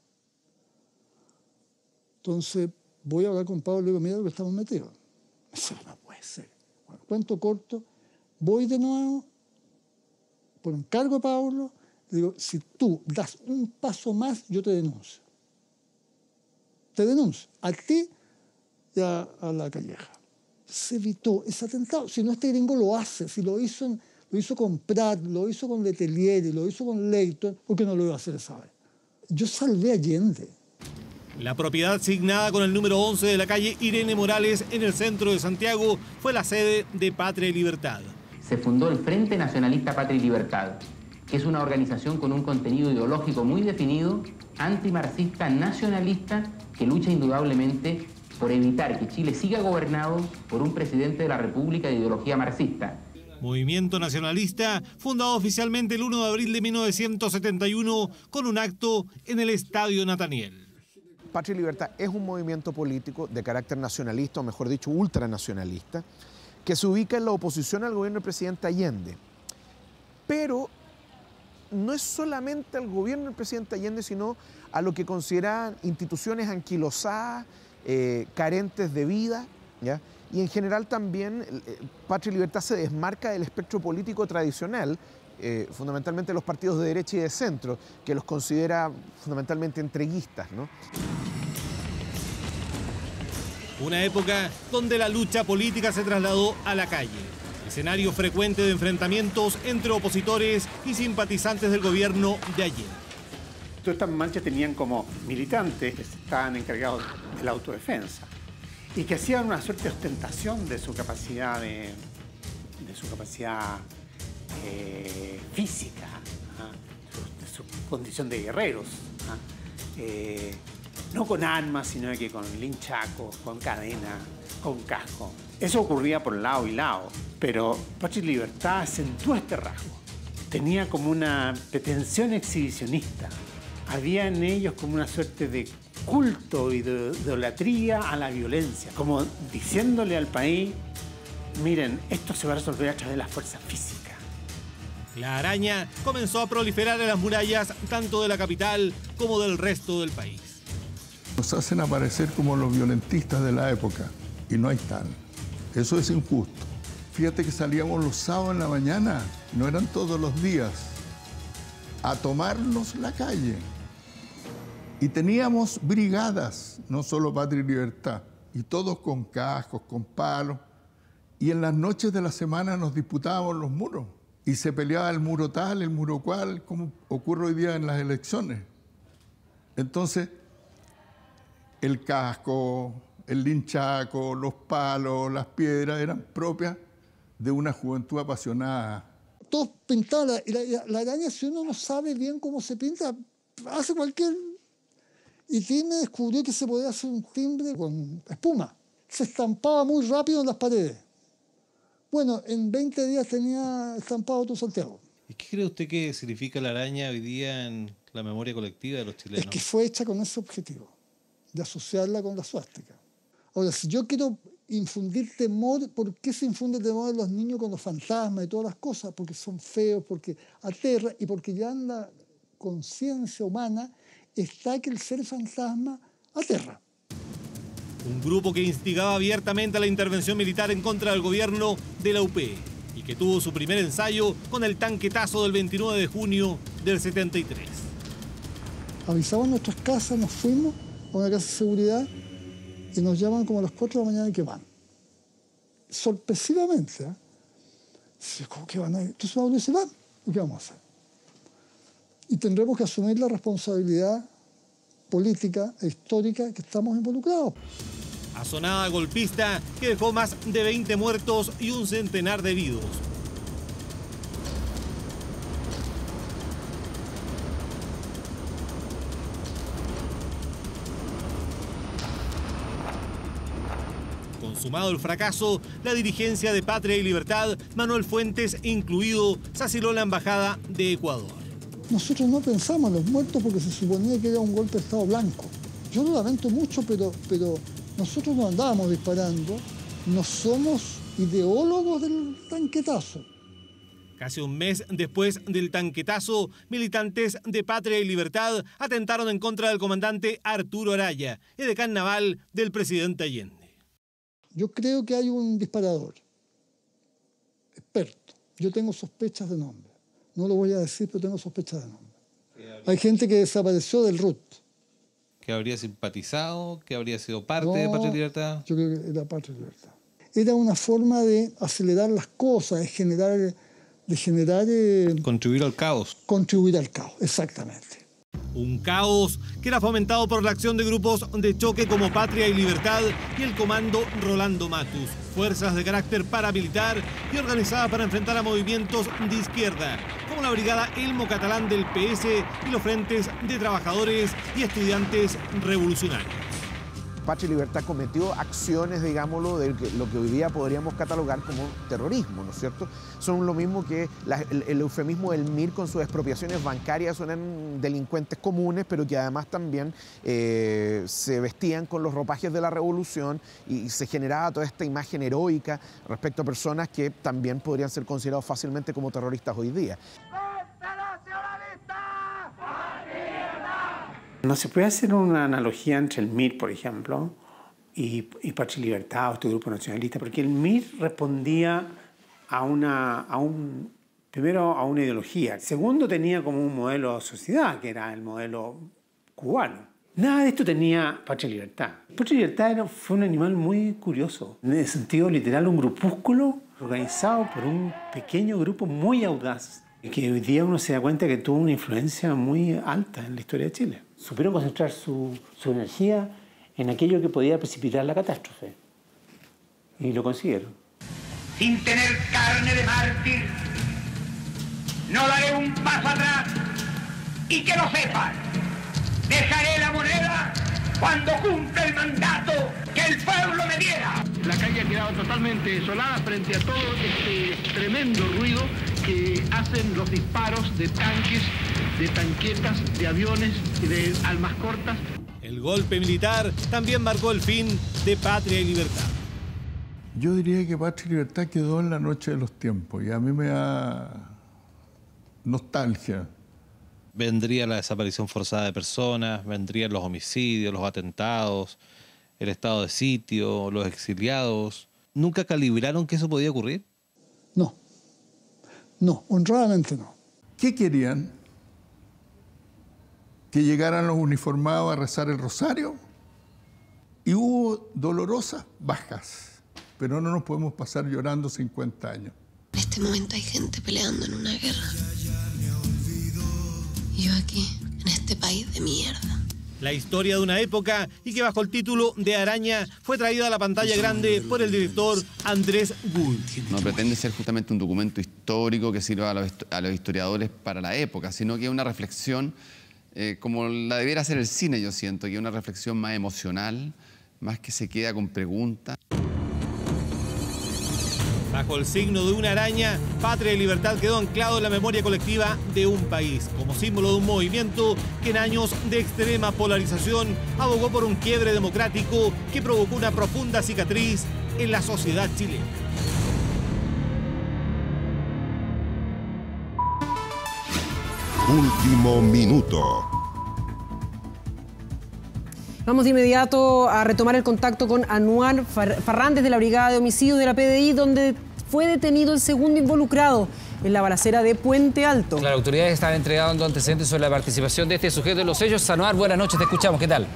Entonces, voy a hablar con Pablo y le digo, mira lo que estamos metidos. Eso no puede ser. Bueno, cuento corto, voy de nuevo, por encargo de Pablo, le digo, si tú das un paso más, yo te denuncio. Te denuncio, a ti y a la Calleja. Se evitó ese atentado. Si no, este gringo lo hace. Si lo hizo con Prat, lo hizo con Letelier, lo hizo con Leighton, ¿por qué no lo iba a hacer esa vez? Yo salvé a Allende. La propiedad asignada con el número 11 de la calle Irene Morales en el centro de Santiago fue la sede de Patria y Libertad. Se fundó el Frente Nacionalista Patria y Libertad, que es una organización con un contenido ideológico muy definido, antimarxista, nacionalista, que lucha indudablemente por evitar que Chile siga gobernado por un presidente de la República de ideología marxista. Movimiento nacionalista, fundado oficialmente el 1 de abril de 1971 con un acto en el Estadio Nataniel. Patria y Libertad es un movimiento político de carácter nacionalista, o mejor dicho, ultranacionalista, que se ubica en la oposición al gobierno del presidente Allende. Pero no es solamente al gobierno del presidente Allende, sino a lo que consideran instituciones anquilosadas, carentes de vida, ¿ya? Y en general también Patria y Libertad se desmarca del espectro político tradicional, fundamentalmente los partidos de derecha y de centro, que los considera fundamentalmente entreguistas, ¿no? Una época donde la lucha política se trasladó a la calle, escenario frecuente de enfrentamientos entre opositores y simpatizantes del gobierno de Allende. Todas estas marchas tenían como militantes que estaban encargados de la autodefensa y que hacían una suerte de ostentación de su capacidad física, de su condición de guerreros, no con armas, sino que con linchacos, con cadena, con casco. Eso ocurría por lado y lado, pero Patria y Libertad acentuó este rasgo. Tenía como una pretensión exhibicionista. Había en ellos como una suerte de culto y de idolatría a la violencia, como diciéndole al país, miren, esto se va a resolver a través de la fuerza física. La araña comenzó a proliferar en las murallas tanto de la capital como del resto del país. Nos hacen aparecer como los violentistas de la época y no hay tal. Eso es injusto. Fíjate que salíamos los sábados en la mañana, no eran todos los días, a tomarnos la calle. Y teníamos brigadas, no solo Patria y Libertad, y todos con cascos, con palos. Y en las noches de la semana nos disputábamos los muros. Y se peleaba el muro tal, el muro cual, como ocurre hoy día en las elecciones. Entonces, el casco, el linchaco, los palos, las piedras, eran propias de una juventud apasionada. Todos pintaban la araña, si uno no sabe bien cómo se pinta, hace cualquier... Y Tilme descubrió que se podía hacer un timbre con espuma. Se estampaba muy rápido en las paredes. Bueno, en 20 días tenía estampado todo Santiago. ¿Y qué cree usted que significa la araña hoy día en la memoria colectiva de los chilenos? Es que fue hecha con ese objetivo, de asociarla con la suástica. Ahora, si yo quiero infundir temor, ¿por qué se infunde temor en los niños con los fantasmas y todas las cosas? Porque son feos, porque aterra y porque ya en la conciencia humana está que el ser fantasma aterra. Un grupo que instigaba abiertamente a la intervención militar en contra del gobierno de la UP y que tuvo su primer ensayo con el tanquetazo del 29 de junio del 73. Avisamos nuestras casas, nos fuimos a una casa de seguridad y nos llaman como a las 4 de la mañana y que van. Sorpresivamente, ¿eh? ¿Cómo que van a ir? Entonces uno dice, van, ¿y qué vamos a hacer? Y tendremos que asumir la responsabilidad política e histórica que estamos involucrados. Asonada golpista que dejó más de 20 muertos y un centenar de heridos. Consumado el fracaso, la dirigencia de Patria y Libertad, Manuel Fuentes incluido, se asiló la embajada de Ecuador. Nosotros no pensamos en los muertos porque se suponía que era un golpe de Estado blanco. Yo lo lamento mucho, pero nosotros no andábamos disparando, no somos ideólogos del tanquetazo. Casi un mes después del tanquetazo, militantes de Patria y Libertad atentaron en contra del comandante Arturo Araya, edecán naval del presidente Allende. Yo creo que hay un disparador, experto. Yo tengo sospechas de nombre. No lo voy a decir, pero tengo sospechas de nombre. Hay gente que desapareció del RUT. ¿Que habría simpatizado? ¿Que habría sido parte de Patria y Libertad? Yo creo que era Patria y Libertad. Era una forma de acelerar las cosas, de generar contribuir al caos. Contribuir al caos, exactamente. Un caos que era fomentado por la acción de grupos de choque como Patria y Libertad y el Comando Rolando Matus, fuerzas de carácter paramilitar y organizadas para enfrentar a movimientos de izquierda, como la Brigada Elmo Catalán del PS y los frentes de trabajadores y estudiantes revolucionarios. Patria y Libertad cometió acciones, digámoslo, de lo que hoy día podríamos catalogar como terrorismo, ¿no es cierto? Son lo mismo que el eufemismo del MIR con sus expropiaciones bancarias, son delincuentes comunes, pero que además también se vestían con los ropajes de la revolución y se generaba toda esta imagen heroica respecto a personas que también podrían ser considerados fácilmente como terroristas hoy día. No se puede hacer una analogía entre el MIR, por ejemplo, y Patria y Libertad o este grupo nacionalista, porque el MIR respondía primero a una ideología. Segundo, tenía como un modelo de sociedad, que era el modelo cubano. Nada de esto tenía Patria y Libertad. Patria y Libertad fue un animal muy curioso, en el sentido literal, un grupúsculo organizado por un pequeño grupo muy audaz, que hoy día uno se da cuenta que tuvo una influencia muy alta en la historia de Chile. Supieron concentrar su energía en aquello que podía precipitar la catástrofe. Y lo consiguieron. Sin tener carne de mártir, no daré un paso atrás. Y que lo sepan, dejaré la moneda cuando cumpla el mandato que el pueblo me diera. La calle ha quedado totalmente desolada frente a todo este tremendo ruido que hacen los disparos de tanques, de tanquetas, de aviones y de armas cortas. El golpe militar también marcó el fin de Patria y Libertad. Yo diría que Patria y Libertad quedó en la noche de los tiempos y a mí me da nostalgia. Vendría la desaparición forzada de personas, vendrían los homicidios, los atentados, el estado de sitio, los exiliados. ¿Nunca calibraron que eso podía ocurrir? No, honradamente no. ¿Qué querían? ¿Que llegaran los uniformados a rezar el rosario? Y hubo dolorosas bajas, pero no nos podemos pasar llorando 50 años. En este momento hay gente peleando en una guerra. Y yo aquí, en este país de mierda. La historia de una época y que bajo el título de Araña fue traída a la pantalla grande por el director Andrés Gould. No pretende ser justamente un documento histórico que sirva a los historiadores para la época, sino que es una reflexión como la debiera ser el cine, yo siento, que es una reflexión más emocional, más que se queda con preguntas. Bajo el signo de una araña, Patria y Libertad quedó anclado en la memoria colectiva de un país, como símbolo de un movimiento que en años de extrema polarización abogó por un quiebre democrático que provocó una profunda cicatriz en la sociedad chilena. Último minuto. Vamos de inmediato a retomar el contacto con Anuar Farrandes de la Brigada de Homicidios de la PDI, donde fue detenido el segundo involucrado en la balacera de Puente Alto. Las autoridades están entregando antecedentes sobre la participación de este sujeto en los hechos. Anuar, buenas noches, te escuchamos, ¿qué tal?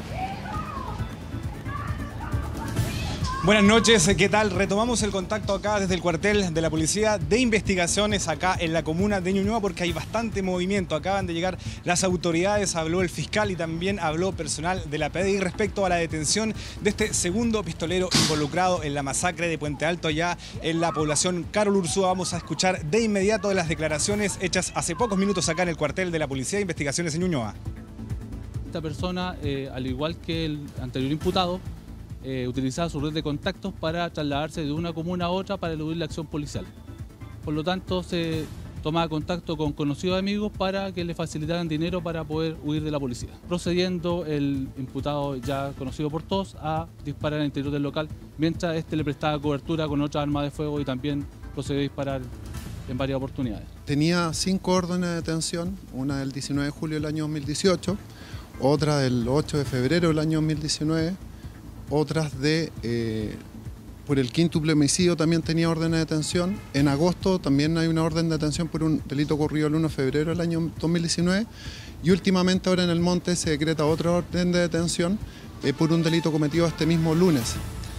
Buenas noches, ¿qué tal? Retomamos el contacto acá desde el cuartel de la Policía de Investigaciones acá en la comuna de Ñuñoa porque hay bastante movimiento. Acaban de llegar las autoridades, habló el fiscal y también habló personal de la PDI respecto a la detención de este segundo pistolero involucrado en la masacre de Puente Alto allá en la población Carol Ursúa. Vamos a escuchar de inmediato las declaraciones hechas hace pocos minutos acá en el cuartel de la Policía de Investigaciones en Ñuñoa. Esta persona, al igual que el anterior imputado, utilizaba su red de contactos para trasladarse de una comuna a otra para eludir la acción policial. Por lo tanto, se tomaba contacto con conocidos amigos para que le facilitaran dinero para poder huir de la policía. Procediendo el imputado, ya conocido por todos, a disparar al interior del local, mientras este le prestaba cobertura con otra arma de fuego y también procedió a disparar en varias oportunidades. Tenía 5 órdenes de detención, una del 19 de julio del año 2018, otra del 8 de febrero del año 2019, otras por el quíntuple homicidio también tenía orden de detención. En agosto también hay una orden de detención por un delito ocurrido el 1 de febrero del año 2019. Y últimamente ahora en el Monte se decreta otra orden de detención por un delito cometido este mismo lunes.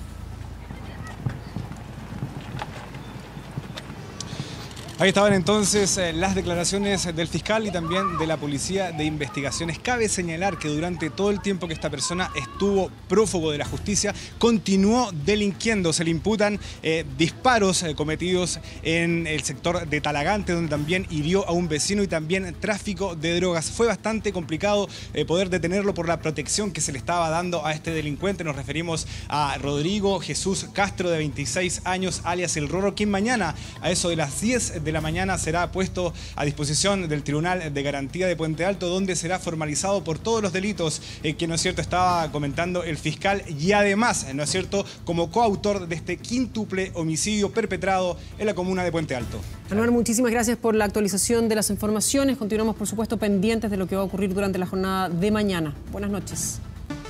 Ahí estaban entonces las declaraciones del fiscal y también de la Policía de Investigaciones. Cabe señalar que durante todo el tiempo que esta persona estuvo prófugo de la justicia, continuó delinquiendo. Se le imputan disparos cometidos en el sector de Talagante, donde también hirió a un vecino, y también tráfico de drogas. Fue bastante complicado poder detenerlo por la protección que se le estaba dando a este delincuente. Nos referimos a Rodrigo Jesús Castro, de 26 años, alias El Rorro, quien mañana a eso de las 10 de la mañana será puesto a disposición del Tribunal de Garantía de Puente Alto, donde será formalizado por todos los delitos que, ¿no es cierto?, estaba comentando el fiscal, y además, ¿no es cierto?, como coautor de este quíntuple homicidio perpetrado en la comuna de Puente Alto. Anuar, muchísimas gracias por la actualización de las informaciones. Continuamos, por supuesto, pendientes de lo que va a ocurrir durante la jornada de mañana. Buenas noches.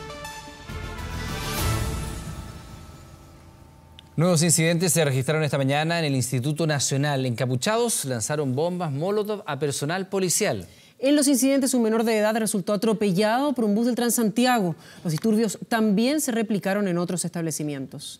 Nuevos incidentes se registraron esta mañana en el Instituto Nacional. Encapuchados lanzaron bombas Molotov a personal policial. En los incidentes, un menor de edad resultó atropellado por un bus del Transantiago. Los disturbios también se replicaron en otros establecimientos.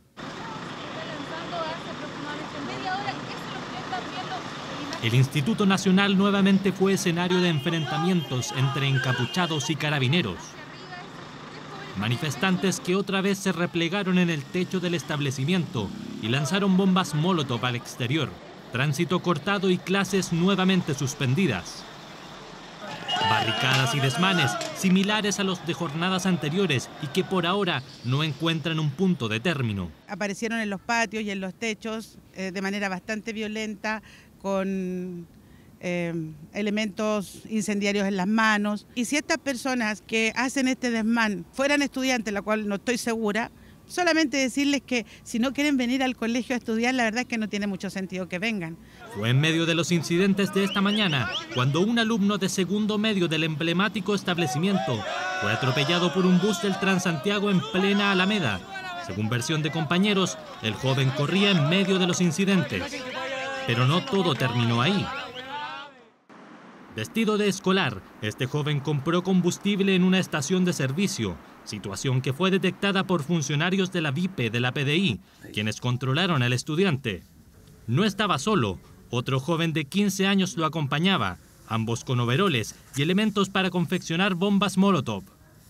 El Instituto Nacional nuevamente fue escenario de enfrentamientos entre encapuchados y carabineros. Manifestantes que otra vez se replegaron en el techo del establecimiento y lanzaron bombas Molotov al exterior. Tránsito cortado y clases nuevamente suspendidas. Barricadas y desmanes similares a los de jornadas anteriores y que por ahora no encuentran un punto de término. Aparecieron en los patios y en los techos de manera bastante violenta, con elementos incendiarios en las manos. Y si estas personas que hacen este desmán fueran estudiantes, la cual no estoy segura, solamente decirles que si no quieren venir al colegio a estudiar, la verdad es que no tiene mucho sentido que vengan. Fue en medio de los incidentes de esta mañana cuando un alumno de segundo medio del emblemático establecimiento fue atropellado por un bus del Transantiago en plena Alameda. Según versión de compañeros, el joven corría en medio de los incidentes. Pero no todo terminó ahí. Vestido de escolar, este joven compró combustible en una estación de servicio, situación que fue detectada por funcionarios de la VIPE de la PDI, quienes controlaron al estudiante. No estaba solo, otro joven de 15 años lo acompañaba, ambos con overoles y elementos para confeccionar bombas Molotov.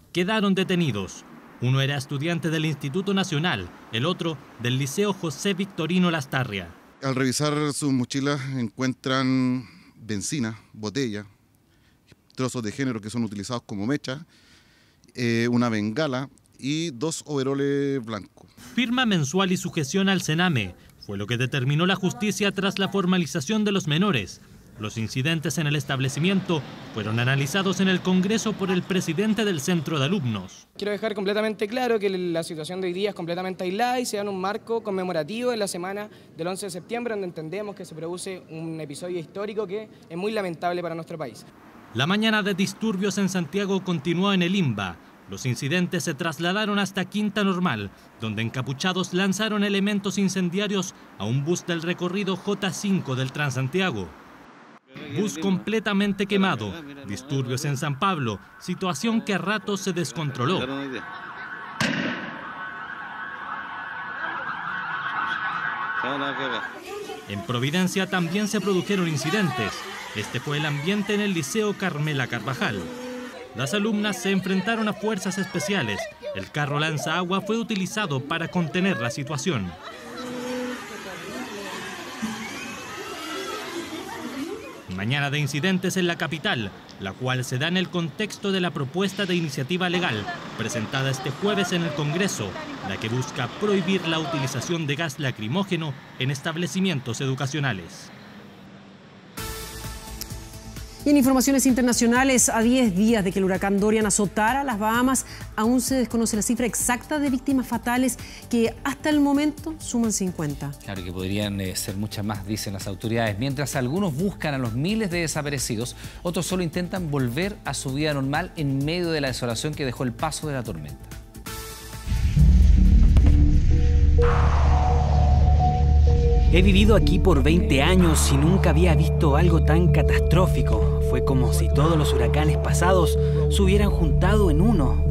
quedaron detenidos. Uno era estudiante del Instituto Nacional, el otro del Liceo José Victorino Lastarria. Al revisar sus mochilas encuentran benzina, botella, trozos de género que son utilizados como mecha, una bengala y 2 overoles blancos. Firma mensual y sujeción al Sename fue lo que determinó la justicia tras la formalización de los menores. Los incidentes en el establecimiento fueron analizados en el Congreso por el presidente del Centro de Alumnos. Quiero dejar completamente claro que la situación de hoy día es completamente aislada y se da en un marco conmemorativo en la semana del 11 de septiembre, donde entendemos que se produce un episodio histórico que es muy lamentable para nuestro país. La mañana de disturbios en Santiago continuó en el IMBA. Los incidentes se trasladaron hasta Quinta Normal, donde encapuchados lanzaron elementos incendiarios a un bus del recorrido J5 del Transantiago. Bus completamente quemado, disturbios en San Pablo, situación que a ratos se descontroló. En Providencia también se produjeron incidentes. Este fue el ambiente en el Liceo Carmela Carvajal. Las alumnas se enfrentaron a fuerzas especiales. El carro lanzaagua fue utilizado para contener la situación. Mañana de incidentes en la capital, la cual se da en el contexto de la propuesta de iniciativa legal presentada este jueves en el Congreso, la que busca prohibir la utilización de gas lacrimógeno en establecimientos educacionales. Y en informaciones internacionales, a 10 días de que el huracán Dorian azotara las Bahamas, aún se desconoce la cifra exacta de víctimas fatales, que hasta el momento suman 50. Claro que podrían ser muchas más, dicen las autoridades. Mientras algunos buscan a los miles de desaparecidos, otros solo intentan volver a su vida normal en medio de la desolación que dejó el paso de la tormenta. He vivido aquí por 20 años y nunca había visto algo tan catastrófico. Fue como si todos los huracanes pasados se hubieran juntado en uno.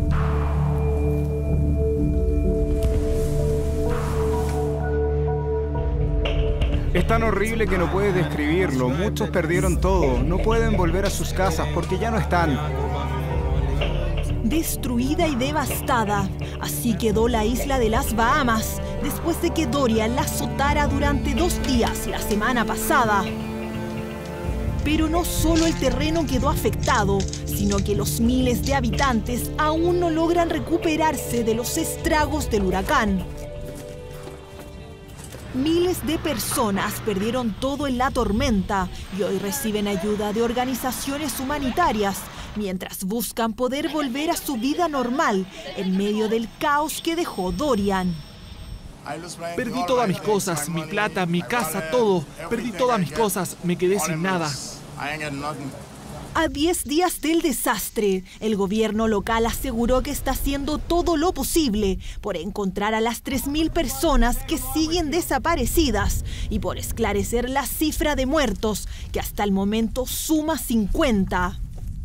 Es tan horrible que no puedes describirlo. Muchos perdieron todo. No pueden volver a sus casas porque ya no están. Destruida y devastada. Así quedó la isla de las Bahamas después de que Dorian la azotara durante 2 días la semana pasada. Pero no solo el terreno quedó afectado, sino que los miles de habitantes aún no logran recuperarse de los estragos del huracán. Miles de personas perdieron todo en la tormenta y hoy reciben ayuda de organizaciones humanitarias, mientras buscan poder volver a su vida normal en medio del caos que dejó Dorian. Perdí todas mis cosas, mi plata, mi casa, todo. Perdí todas mis cosas, me quedé sin nada. A 10 días del desastre, el gobierno local aseguró que está haciendo todo lo posible por encontrar a las 3.000 personas que siguen desaparecidas y por esclarecer la cifra de muertos, que hasta el momento suma 50.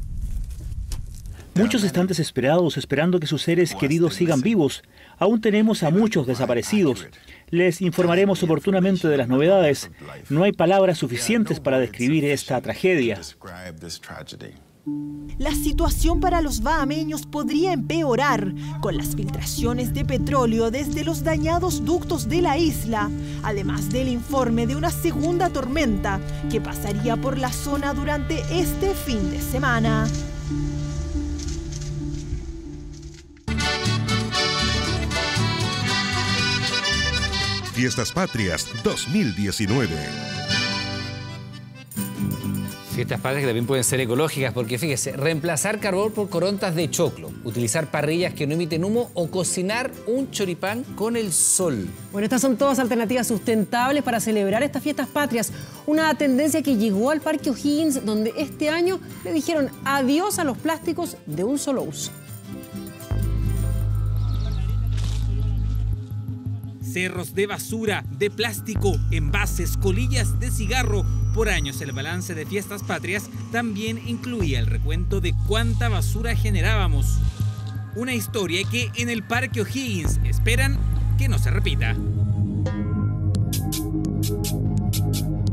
Muchos están desesperados esperando que sus seres queridos sigan vivos. Aún tenemos a muchos desaparecidos. Les informaremos oportunamente de las novedades. No hay palabras suficientes para describir esta tragedia. La situación para los bahameños podría empeorar con las filtraciones de petróleo desde los dañados ductos de la isla, además del informe de una segunda tormenta que pasaría por la zona durante este fin de semana. Fiestas Patrias 2019. Fiestas patrias que también pueden ser ecológicas, porque fíjese, reemplazar carbón por corontas de choclo, utilizar parrillas que no emiten humo o cocinar un choripán con el sol. Bueno, estas son todas alternativas sustentables para celebrar estas fiestas patrias. Una tendencia que llegó al Parque O'Higgins, donde este año le dijeron adiós a los plásticos de un solo uso. Cerros de basura, de plástico, envases, colillas de cigarro. Por años el balance de Fiestas Patrias también incluía el recuento de cuánta basura generábamos. Una historia que en el Parque O'Higgins esperan que no se repita.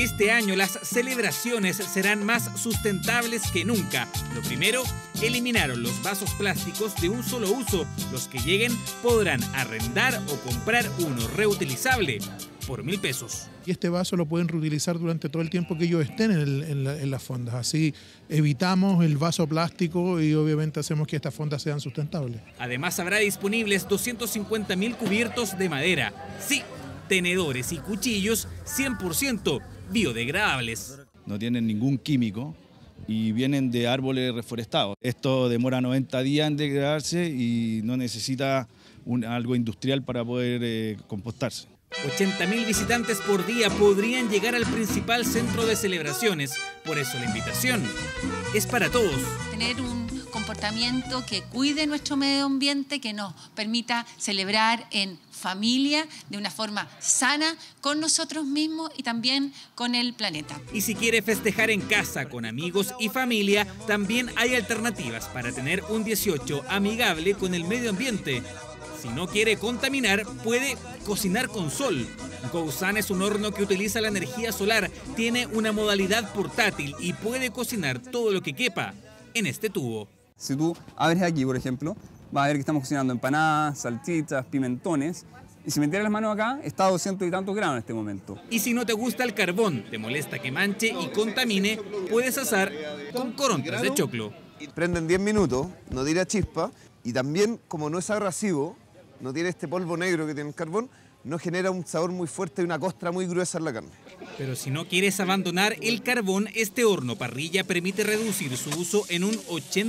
Este año las celebraciones serán más sustentables que nunca. Lo primero, eliminaron los vasos plásticos de un solo uso. Los que lleguen podrán arrendar o comprar uno reutilizable por 1.000 pesos. Y este vaso lo pueden reutilizar durante todo el tiempo que ellos estén en las fondas. Así evitamos el vaso plástico y obviamente hacemos que estas fondas sean sustentables. Además habrá disponibles 250.000 cubiertos de madera. Sí, tenedores y cuchillos 100% biodegradables. No tienen ningún químico y vienen de árboles reforestados. Esto demora 90 días en degradarse y no necesita algo industrial para poder compostarse. 80.000 visitantes por día podrían llegar al principal centro de celebraciones. Por eso la invitación es para todos. Tener un comportamiento que cuide nuestro medio ambiente, que nos permita celebrar en familia, de una forma sana, con nosotros mismos y también con el planeta. Y si quiere festejar en casa con amigos y familia, también hay alternativas para tener un 18 amigable con el medio ambiente. Si no quiere contaminar, puede cocinar con sol. GoSun es un horno que utiliza la energía solar, tiene una modalidad portátil y puede cocinar todo lo que quepa en este tubo. Si tú abres aquí, por ejemplo, vas a ver que estamos cocinando empanadas, salchichas, pimentones. Y si metieras las manos acá, está a 200 y tantos grados en este momento. Y si no te gusta el carbón, te molesta que manche y contamine, puedes asar con corontas de choclo. Prenden 10 minutos, no tira chispa y también, como no es abrasivo, no tiene este polvo negro que tiene el carbón, no genera un sabor muy fuerte y una costra muy gruesa en la carne. Pero si no quieres abandonar el carbón, este horno parrilla permite reducir su uso en un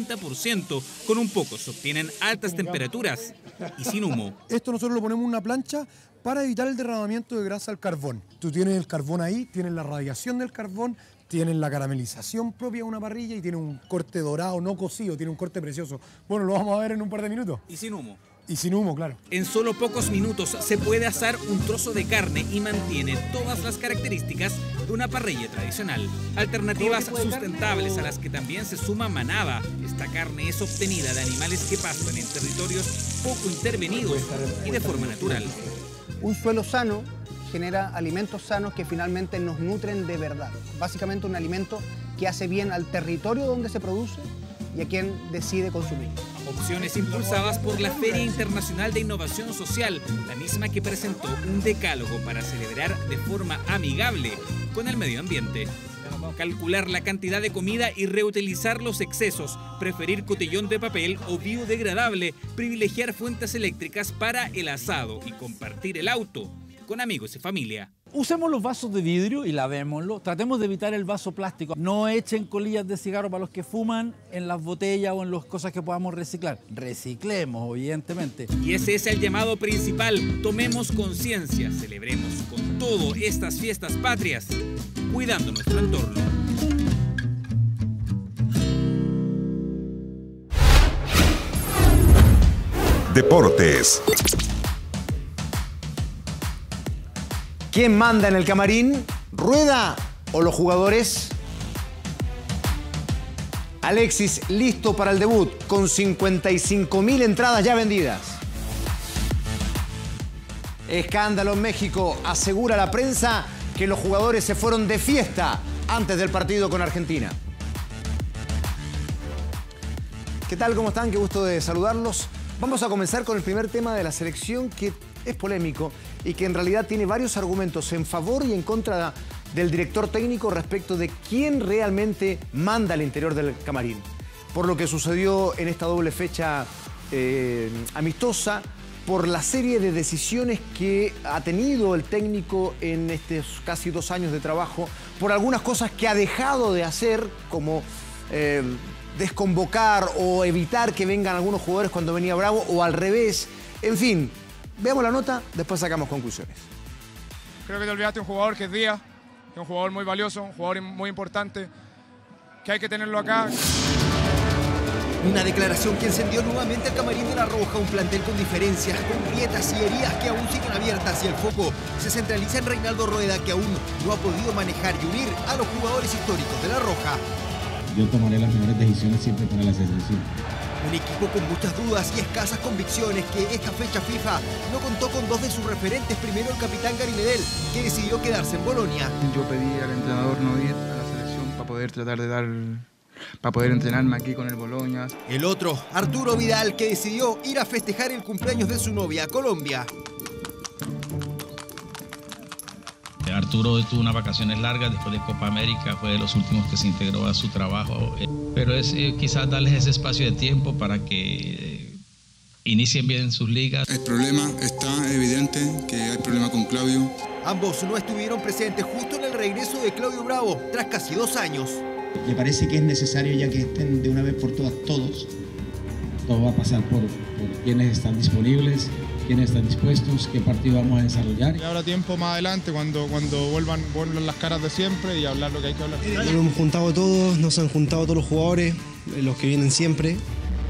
80%. Con un poco se obtienen altas temperaturas y sin humo. Esto nosotros lo ponemos en una plancha para evitar el derramamiento de grasa al carbón. Tú tienes el carbón ahí, tienes la radiación del carbón, tienes la caramelización propia de una parrilla y tiene un corte dorado, no cocido, tiene un corte precioso. Bueno, lo vamos a ver en un par de minutos. Y sin humo. Y sin humo, claro. En solo pocos minutos se puede asar un trozo de carne y mantiene todas las características de una parrilla tradicional. Alternativas sustentables a las que también se suma Manaba. Esta carne es obtenida de animales que pastan en territorios poco intervenidos y de forma natural. Un suelo sano genera alimentos sanos que finalmente nos nutren de verdad. Básicamente un alimento que hace bien al territorio donde se produce y a quien decide consumir. Opciones impulsadas por la Feria Internacional de Innovación Social, la misma que presentó un decálogo para celebrar de forma amigable con el medio ambiente. Calcular la cantidad de comida y reutilizar los excesos, preferir cotillón de papel o biodegradable, privilegiar fuentes eléctricas para el asado y compartir el auto con amigos y familia. Usemos los vasos de vidrio y lavémoslo. Tratemos de evitar el vaso plástico. No echen colillas de cigarro para los que fuman en las botellas o en las cosas que podamos reciclar. Reciclemos, evidentemente. Y ese es el llamado principal. Tomemos conciencia, celebremos con todo estas fiestas patrias, cuidando nuestro entorno. Deportes. ¿Quién manda en el camarín? ¿Rueda o los jugadores? Alexis listo para el debut con 55.000 entradas ya vendidas. Escándalo en México. Asegura la prensa que los jugadores se fueron de fiesta antes del partido con Argentina. ¿Qué tal? ¿Cómo están? Qué gusto de saludarlos. Vamos a comenzar con el primer tema de la selección, que es polémico y que en realidad tiene varios argumentos en favor y en contra del director técnico respecto de quién realmente manda al interior del camarín. Por lo que sucedió en esta doble fecha amistosa, por la serie de decisiones que ha tenido el técnico en estos casi 2 años de trabajo, por algunas cosas que ha dejado de hacer, como desconvocar o evitar que vengan algunos jugadores cuando venía Bravo, o al revés. En fin, veamos la nota, después sacamos conclusiones. Creo que te olvidaste de un jugador que es Díaz, que es un jugador muy valioso, un jugador muy importante, que hay que tenerlo acá. Una declaración que encendió nuevamente el camarín de La Roja, un plantel con diferencias, con grietas y heridas que aún siguen abiertas, y el foco se centraliza en Reinaldo Rueda, que aún no ha podido manejar y unir a los jugadores históricos de La Roja. Yo tomaré las mejores decisiones siempre para la selección. Un equipo con muchas dudas y escasas convicciones que esta fecha FIFA no contó con dos de sus referentes. Primero el capitán Gary Medel, que decidió quedarse en Bolonia. Yo pedí al entrenador no ir a la selección para poder tratar de para poder entrenarme aquí con el Bolonia. El otro, Arturo Vidal, que decidió ir a festejar el cumpleaños de su novia a Colombia. Arturo tuvo unas vacaciones largas después de Copa América, fue de los últimos que se integró a su trabajo, pero es quizás darles ese espacio de tiempo para que inicien bien sus ligas. El problema está evidente, que hay problema con Claudio. Ambos no estuvieron presentes justo en el regreso de Claudio Bravo, tras casi 2 años. Me parece que es necesario ya que estén de una vez por todas todos. Todo va a pasar por quienes están disponibles, quiénes están dispuestos, qué partido vamos a desarrollar. Y habrá tiempo más adelante cuando vuelvan las caras de siempre y hablar lo que hay que hablar. Nos hemos juntado todos, nos han juntado todos los jugadores, los que vienen siempre.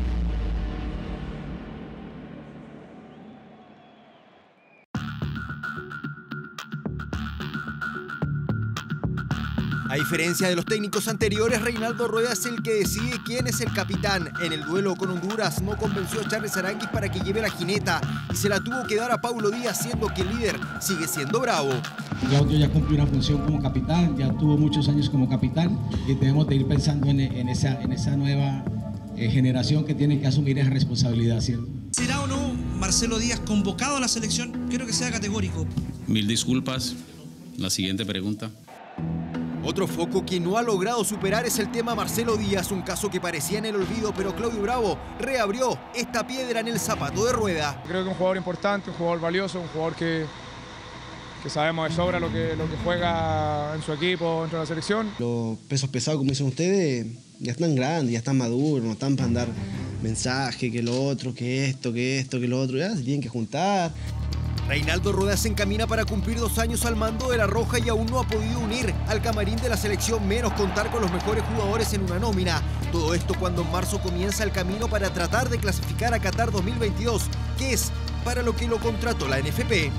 A diferencia de los técnicos anteriores, Reinaldo Rueda es el que decide quién es el capitán. En el duelo con Honduras no convenció a Charles Aranguis para que lleve la jineta y se la tuvo que dar a Paulo Díaz, siendo que el líder sigue siendo Bravo. Claudio ya cumplió una función como capitán, ya tuvo muchos años como capitán y debemos de ir pensando en esa nueva generación que tiene que asumir esa responsabilidad, ¿cierto? ¿Será o no Marcelo Díaz convocado a la selección? Quiero que sea categórico. Mil disculpas. La siguiente pregunta. Otro foco que no ha logrado superar es el tema Marcelo Díaz, un caso que parecía en el olvido, pero Claudio Bravo reabrió esta piedra en el zapato de Rueda. Creo que un jugador importante, un jugador valioso, un jugador que sabemos de sobra lo que juega en su equipo, dentro de la selección. Los pesos pesados, como dicen ustedes, ya están grandes, ya están maduros, no están para andar mensaje, que lo otro, que esto, que lo otro, ya se tienen que juntar. Reinaldo Rueda se encamina para cumplir 2 años al mando de La Roja y aún no ha podido unir al camarín de la selección, menos contar con los mejores jugadores en una nómina. Todo esto cuando en marzo comienza el camino para tratar de clasificar a Qatar 2022, que es para lo que lo contrató la NFP.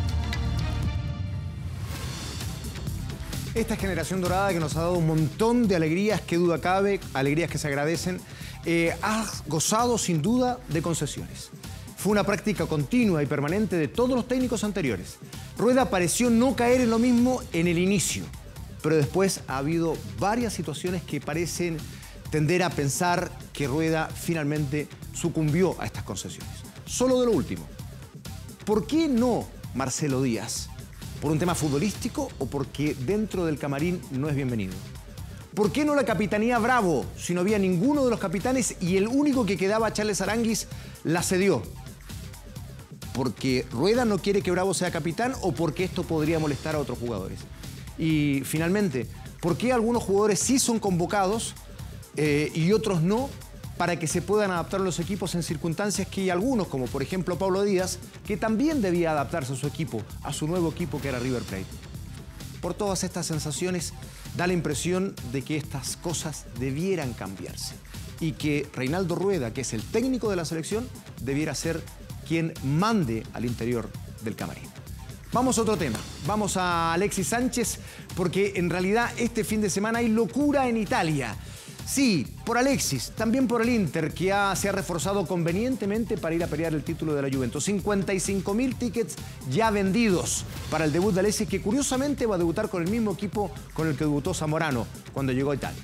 Esta generación dorada que nos ha dado un montón de alegrías, que duda cabe, alegrías que se agradecen, ha gozado sin duda de concesiones. Fue una práctica continua y permanente de todos los técnicos anteriores. Rueda pareció no caer en lo mismo en el inicio, pero después ha habido varias situaciones que parecen tender a pensar que Rueda finalmente sucumbió a estas concesiones. Solo de lo último. ¿Por qué no Marcelo Díaz? ¿Por un tema futbolístico o porque dentro del camarín no es bienvenido? ¿Por qué no la capitanía Bravo si no había ninguno de los capitanes y el único que quedaba, Charles Aranguis, la cedió? ¿Porque Rueda no quiere que Bravo sea capitán o porque esto podría molestar a otros jugadores? Y finalmente, ¿por qué algunos jugadores sí son convocados y otros no, para que se puedan adaptar a los equipos en circunstancias que hay algunos, como por ejemplo Paulo Díaz, que también debía adaptarse a su equipo, a su nuevo equipo que era River Plate? Por todas estas sensaciones, da la impresión de que estas cosas debieran cambiarse y que Reinaldo Rueda, que es el técnico de la selección, debiera ser quien mande al interior del camarín. Vamos a otro tema, vamos a Alexis Sánchez, porque en realidad este fin de semana hay locura en Italia. Sí, por Alexis, también por el Inter, que se ha reforzado convenientemente para ir a pelear el título de la Juventus. 55.000 tickets ya vendidos para el debut de Alexis, que curiosamente va a debutar con el mismo equipo con el que debutó Zamorano cuando llegó a Italia.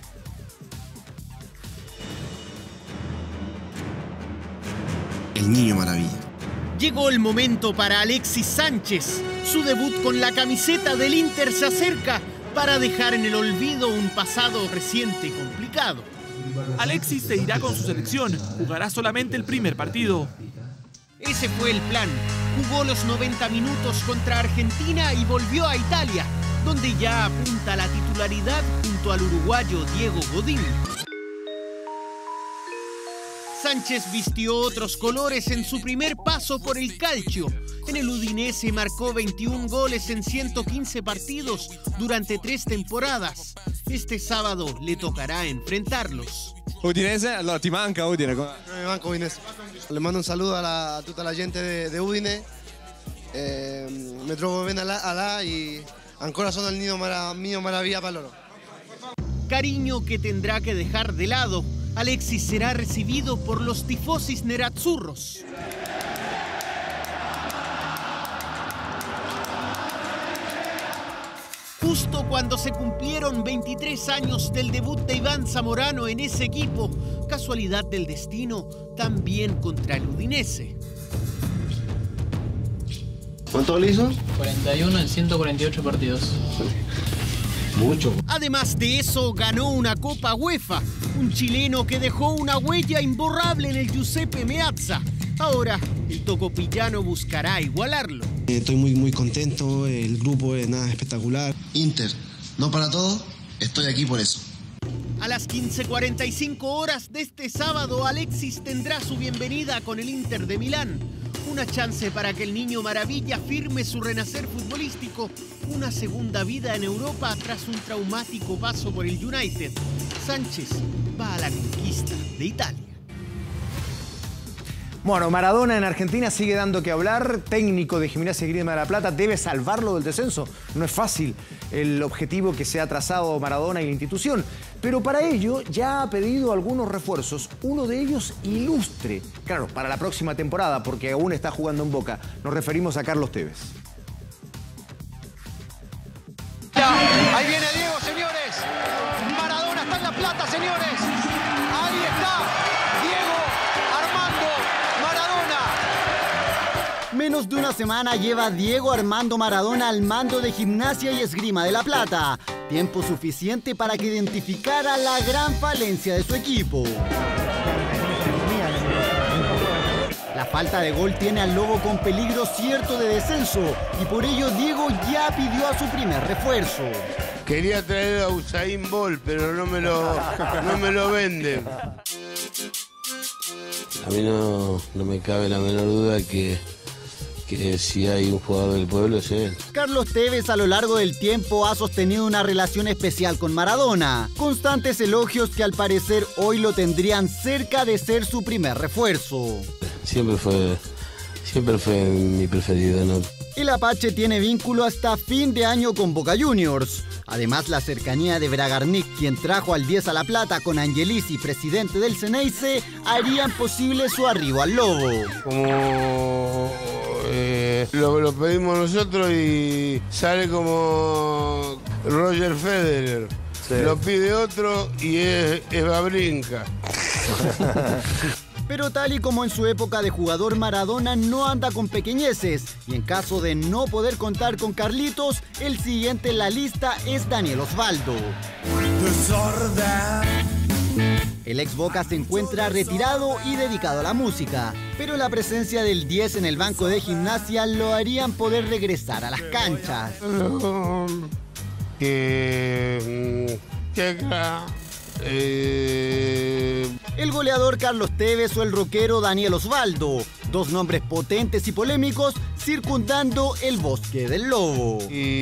El niño maravilla. Llegó el momento para Alexis Sánchez. Su debut con la camiseta del Inter se acerca para dejar en el olvido un pasado reciente complicado. Alexis se irá con su selección, jugará solamente el primer partido. Ese fue el plan. Jugó los 90 minutos contra Argentina y volvió a Italia, donde ya apunta la titularidad junto al uruguayo Diego Godín. Sánchez vistió otros colores en su primer paso por el calcio. En el Udinese marcó 21 goles en 115 partidos durante 3 temporadas. Este sábado le tocará enfrentarlos. Udinese, allora ti manca Udine? Me manca Udinese. Le mando un saludo a toda la gente de Udine. Me trovo bien allá y ancora sono el niño maravilla para loro. Cariño que tendrá que dejar de lado. Alexis será recibido por los tifosis nerazzurros. Justo cuando se cumplieron 23 años del debut de Iván Zamorano en ese equipo, casualidad del destino, también contra el Udinese. ¿Cuánto le hizo? 41 en 148 partidos. Mucho. Además de eso, ganó una Copa UEFA, un chileno que dejó una huella imborrable en el Giuseppe Meazza. Ahora, el tocopillano buscará igualarlo. Estoy muy contento, el grupo es nada espectacular. Inter, no para todo, estoy aquí por eso. A las 15:45 horas de este sábado, Alexis tendrá su bienvenida con el Inter de Milán. Una chance para que el niño maravilla firme su renacer futbolístico, una segunda vida en Europa tras un traumático paso por el United. Sánchez va a la conquista de Italia. Bueno, Maradona en Argentina sigue dando que hablar. Técnico de Gimnasia y Esgrima de La Plata debe salvarlo del descenso. No es fácil el objetivo que se ha trazado Maradona y la institución. Pero para ello ya ha pedido algunos refuerzos. Uno de ellos ilustre. Claro, para la próxima temporada, porque aún está jugando en Boca. Nos referimos a Carlos Tevez. Ahí viene Diego, señores. Maradona está en La Plata, señores. Ahí está Diego Armando Maradona. Menos de una semana lleva Diego Armando Maradona al mando de Gimnasia y Esgrima de La Plata. Tiempo suficiente para que identificara la gran falencia de su equipo. La falta de gol tiene al Lobo con peligro cierto de descenso y por ello Diego ya pidió a su primer refuerzo. Quería traer a Usain Bolt, pero no me lo venden. A mí no me cabe la menor duda que si hay un jugador del pueblo es él. Carlos Tevez a lo largo del tiempo ha sostenido una relación especial con Maradona. Constantes elogios que al parecer hoy lo tendrían cerca de ser su primer refuerzo. Siempre fue mi preferido, ¿no? El Apache tiene vínculo hasta fin de año con Boca Juniors. Además, la cercanía de Bragarnik, quien trajo al 10 a La Plata con Angelici, presidente del Ceneice, harían posible su arribo al Lobo. Como lo pedimos nosotros y sale como Roger Federer. Sí. Lo pide otro y es Babrinka. Pero tal y como en su época de jugador, Maradona no anda con pequeñeces. Y en caso de no poder contar con Carlitos, el siguiente en la lista es Daniel Osvaldo. El ex Boca se encuentra retirado y dedicado a la música. Pero la presencia del 10 en el banco de Gimnasia lo harían poder regresar a las canchas. El goleador Carlos Tevez o el rockero Daniel Osvaldo. Dos nombres potentes y polémicos circundando el bosque del Lobo.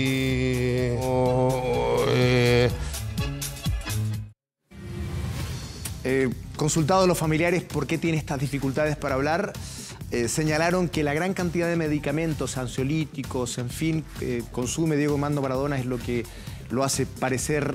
Consultados los familiares por qué tiene estas dificultades para hablar, señalaron que la gran cantidad de medicamentos, ansiolíticos, en fin, consume Diego Armando Maradona es lo que lo hace parecer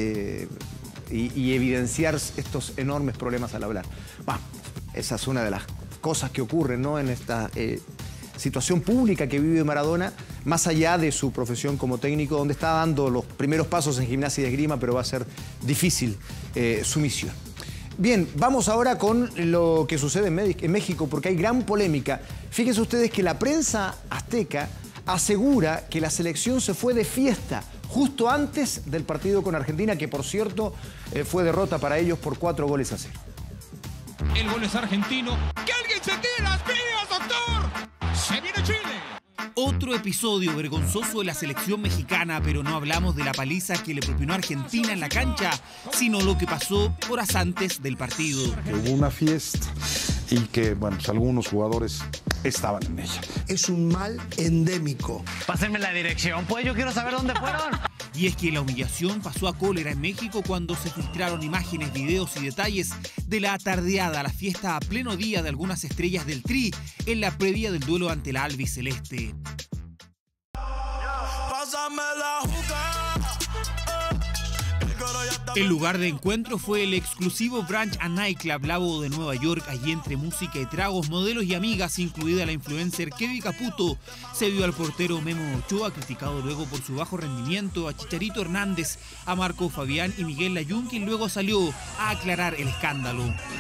y evidenciar estos enormes problemas al hablar. Bueno, esa es una de las cosas que ocurren, ¿no?, en esta situación pública que vive Maradona, más allá de su profesión como técnico, donde está dando los primeros pasos en Gimnasia y Esgrima, pero va a ser difícil su misión. Bien, vamos ahora con lo que sucede en México, porque hay gran polémica. Fíjense ustedes que la prensa azteca asegura que la selección se fue de fiesta justo antes del partido con Argentina, que por cierto fue derrota para ellos por 4-0. El gol es argentino. ¡Que alguien se tire las pilas, doctor! ¡Se viene Chile! Otro episodio vergonzoso de la selección mexicana, pero no hablamos de la paliza que le propinó Argentina en la cancha, sino lo que pasó horas antes del partido. Hubo una fiesta y que, bueno, pues algunos jugadores estaban en ella. Es un mal endémico. Pásenme la dirección, pues yo quiero saber dónde fueron. Y es que la humillación pasó a cólera en México cuando se filtraron imágenes, videos y detalles de la atardeada, la fiesta a pleno día de algunas estrellas del Tri en la previa del duelo ante la albiceleste. Pásame la juca, el coro ya está El lugar de encuentro fue el exclusivo Brunch and Nightclub Labo de Nueva York. Allí, entre música y tragos, modelos y amigas, incluida la influencer Kevin Caputo, se vio al portero Memo Ochoa, criticado luego por su bajo rendimiento, a Chicharito Hernández, a Marco Fabián y Miguel Layún, quien luego salió a aclarar el escándalo.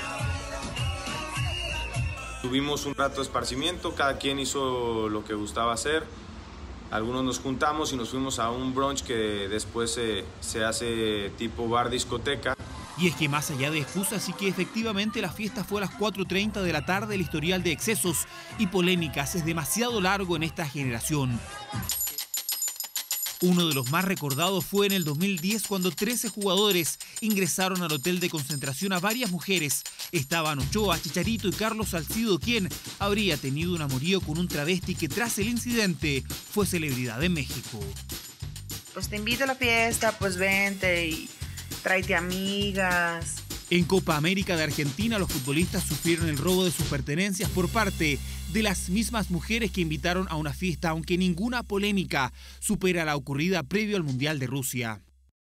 Tuvimos un rato de esparcimiento, cada quien hizo lo que gustaba hacer. Algunos nos juntamos y nos fuimos a un brunch que después se hace tipo bar discoteca. Y es que más allá de excusas, sí que efectivamente la fiesta fue a las 4:30 de la tarde. El historial de excesos y polémicas es demasiado largo en esta generación. Uno de los más recordados fue en el 2010 cuando 13 jugadores ingresaron al hotel de concentración a varias mujeres. Estaban Ochoa, Chicharito y Carlos Salcido, quien habría tenido un amorío con un travesti que tras el incidente fue celebridad en México. Pues te invito a la fiesta, pues vente y tráete amigas. En Copa América de Argentina, los futbolistas sufrieron el robo de sus pertenencias por parte de las mismas mujeres que invitaron a una fiesta, aunque ninguna polémica supera la ocurrida previo al Mundial de Rusia.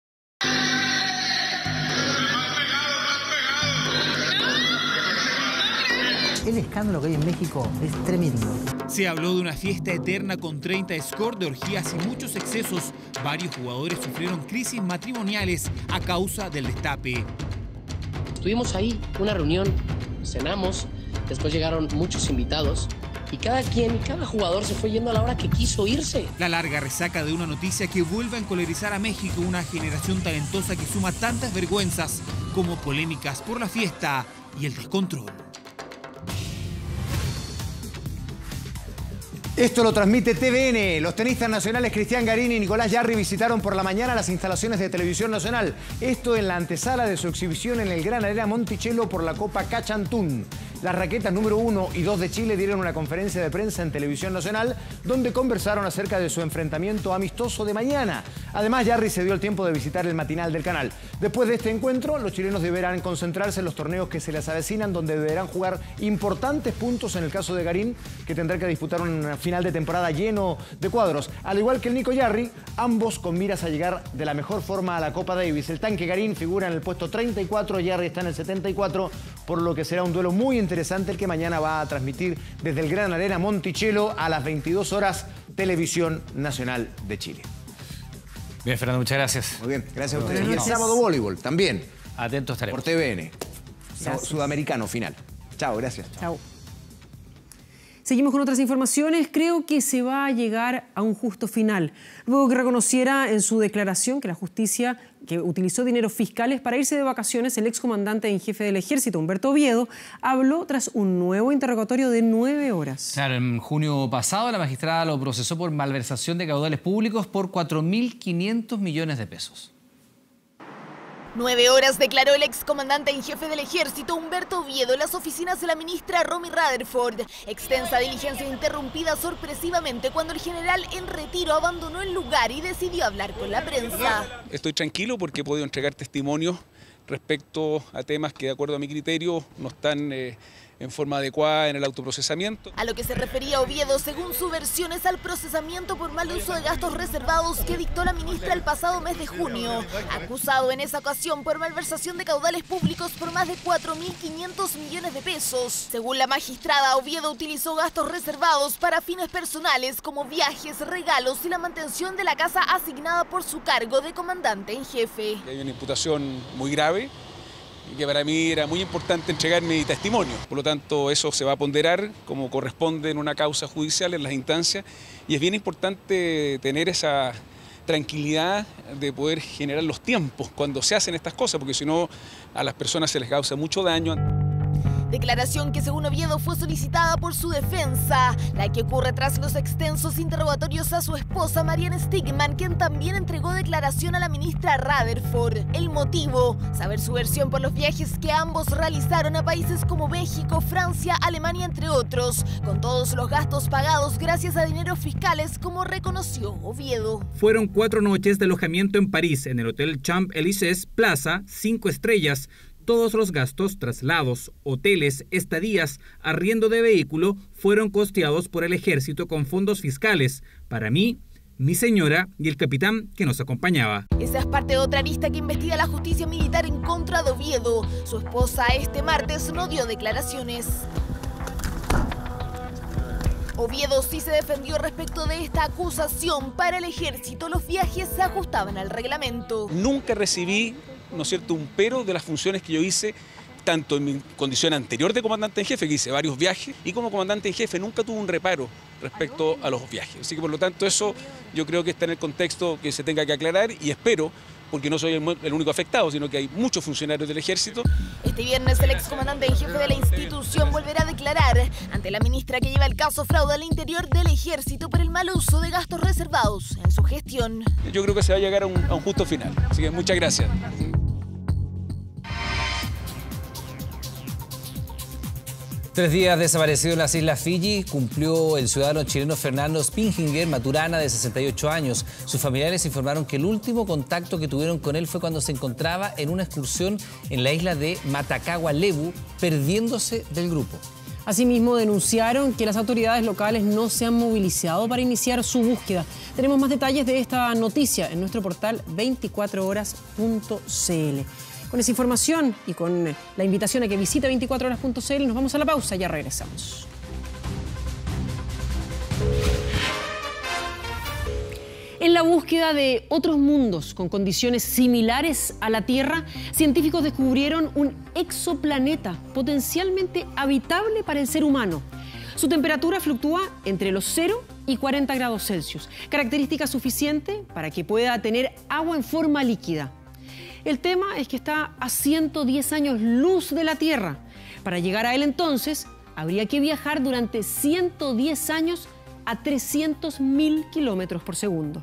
El escándalo que hay en México es tremendo. Se habló de una fiesta eterna con 30 scores de orgías y muchos excesos. Varios jugadores sufrieron crisis matrimoniales a causa del destape. Estuvimos ahí, una reunión, cenamos, después llegaron muchos invitados y cada jugador se fue yendo a la hora que quiso irse. La larga resaca de una noticia que vuelve a encolerizar a México, una generación talentosa que suma tantas vergüenzas como polémicas por la fiesta y el descontrol. Esto lo transmite TVN. Los tenistas nacionales Cristian Garín y Nicolás Jarry visitaron por la mañana las instalaciones de Televisión Nacional. Esto en la antesala de su exhibición en el Gran Arena Monticello por la Copa Cachantún. Las raquetas número 1 y 2 de Chile dieron una conferencia de prensa en Televisión Nacional donde conversaron acerca de su enfrentamiento amistoso de mañana. Además, Jarry se dio el tiempo de visitar el matinal del canal. Después de este encuentro, los chilenos deberán concentrarse en los torneos que se les avecinan, donde deberán jugar importantes puntos en el caso de Garín, que tendrá que disputar un final de temporada lleno de cuadros. Al igual que el Nico Jarry, ambos con miras a llegar de la mejor forma a la Copa Davis. El tanque Garín figura en el puesto 34, Jarry está en el 74, por lo que será un duelo muy interesante el que mañana va a transmitir desde el Gran Arena Monticello a las 22 horas Televisión Nacional de Chile. Bien, Fernando, muchas gracias. Muy bien, gracias a ustedes. Y el sábado voleibol también. Atentos estaremos. Por TVN. Sudamericano final. Chao, gracias. Chao. Seguimos con otras informaciones. Creo que se va a llegar a un justo final. Luego que reconociera en su declaración que la justicia que utilizó dineros fiscales para irse de vacaciones, el excomandante en jefe del ejército, Humberto Oviedo, habló tras un nuevo interrogatorio de 9 horas. Claro, en junio pasado la magistrada lo procesó por malversación de caudales públicos por 4.500 millones de pesos. 9 horas declaró el excomandante en jefe del ejército Humberto Oviedo en las oficinas de la ministra Romy Rutherford. Extensa diligencia interrumpida sorpresivamente cuando el general en retiro abandonó el lugar y decidió hablar con la prensa. Estoy tranquilo porque he podido entregar testimonios respecto a temas que de acuerdo a mi criterio no están en forma adecuada en el autoprocesamiento. A lo que se refería Oviedo, según su versión, es al procesamiento por mal uso de gastos reservados que dictó la ministra el pasado mes de junio, acusado en esa ocasión por malversación de caudales públicos por más de 4.500 millones de pesos. Según la magistrada, Oviedo utilizó gastos reservados para fines personales como viajes, regalos y la mantención de la casa asignada por su cargo de comandante en jefe. Hay una imputación muy grave y que para mí era muy importante entregar mi testimonio. Por lo tanto, eso se va a ponderar como corresponde en una causa judicial, en las instancias, y es bien importante tener esa tranquilidad de poder generar los tiempos cuando se hacen estas cosas, porque si no, a las personas se les causa mucho daño. Declaración que según Oviedo fue solicitada por su defensa, la que ocurre tras los extensos interrogatorios a su esposa Marianne Stigman, quien también entregó declaración a la ministra Rutherford. El motivo, saber su versión por los viajes que ambos realizaron a países como México, Francia, Alemania, entre otros, con todos los gastos pagados gracias a dineros fiscales, como reconoció Oviedo. Fueron 4 noches de alojamiento en París, en el Hotel Champs-Élysées Plaza, 5 estrellas. Todos los gastos, traslados, hoteles, estadías, arriendo de vehículo fueron costeados por el ejército con fondos fiscales. Para mí, mi señora y el capitán que nos acompañaba. Esa es parte de otra lista que investiga la justicia militar en contra de Oviedo. Su esposa este martes no dio declaraciones. Oviedo sí se defendió respecto de esta acusación. Para el ejército los viajes se ajustaban al reglamento. Nunca recibí, ¿no es cierto?, un pero de las funciones que yo hice, tanto en mi condición anterior de comandante en jefe, que hice varios viajes, y como comandante en jefe nunca tuve un reparo respecto a los viajes. Así que por lo tanto eso yo creo que está en el contexto que se tenga que aclarar y espero, porque no soy el único afectado, sino que hay muchos funcionarios del ejército. Este viernes el excomandante en jefe de la institución volverá a declarar ante la ministra que lleva el caso fraude al interior del ejército por el mal uso de gastos reservados en su gestión. Yo creo que se va a llegar a un justo final. Así que muchas gracias. Tres días desaparecido en las Islas Fiji, cumplió el ciudadano chileno Fernando Spinginger Maturana, de 68 años. Sus familiares informaron que el último contacto que tuvieron con él fue cuando se encontraba en una excursión en la isla de Matacagua Levu, perdiéndose del grupo. Asimismo, denunciaron que las autoridades locales no se han movilizado para iniciar su búsqueda. Tenemos más detalles de esta noticia en nuestro portal 24horas.cl. Con esa información y con la invitación a que visite 24horas.cl, nos vamos a la pausa, ya regresamos. En la búsqueda de otros mundos con condiciones similares a la Tierra, científicos descubrieron un exoplaneta potencialmente habitable para el ser humano. Su temperatura fluctúa entre los 0 y 40 grados Celsius, característica suficiente para que pueda tener agua en forma líquida. El tema es que está a 110 años luz de la Tierra. Para llegar a él entonces, habría que viajar durante 110 años a 300.000 kilómetros por segundo.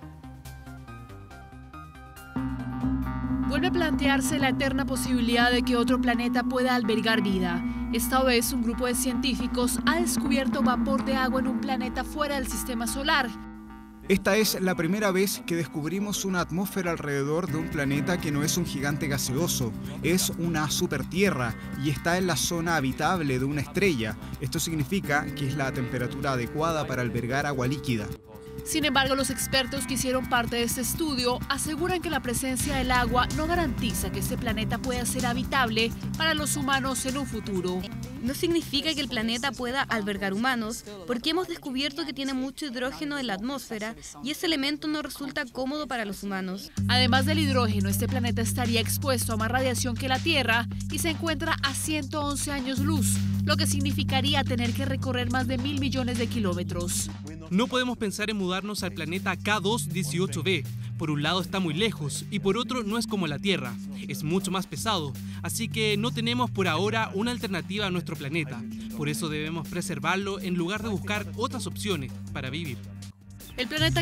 Vuelve a plantearse la eterna posibilidad de que otro planeta pueda albergar vida. Esta vez un grupo de científicos ha descubierto vapor de agua en un planeta fuera del sistema solar. Esta es la primera vez que descubrimos una atmósfera alrededor de un planeta que no es un gigante gaseoso, es una supertierra y está en la zona habitable de una estrella. Esto significa que es la temperatura adecuada para albergar agua líquida. Sin embargo, los expertos que hicieron parte de este estudio aseguran que la presencia del agua no garantiza que este planeta pueda ser habitable para los humanos en un futuro. No significa que el planeta pueda albergar humanos, porque hemos descubierto que tiene mucho hidrógeno en la atmósfera y ese elemento no resulta cómodo para los humanos. Además del hidrógeno, este planeta estaría expuesto a más radiación que la Tierra y se encuentra a 111 años luz, lo que significaría tener que recorrer más de 1.000 millones de kilómetros. No podemos pensar en mudarnos al planeta K2-18b. Por un lado está muy lejos y por otro no es como la Tierra, es mucho más pesado, así que no tenemos por ahora una alternativa a nuestro planeta. Por eso debemos preservarlo en lugar de buscar otras opciones para vivir. El planeta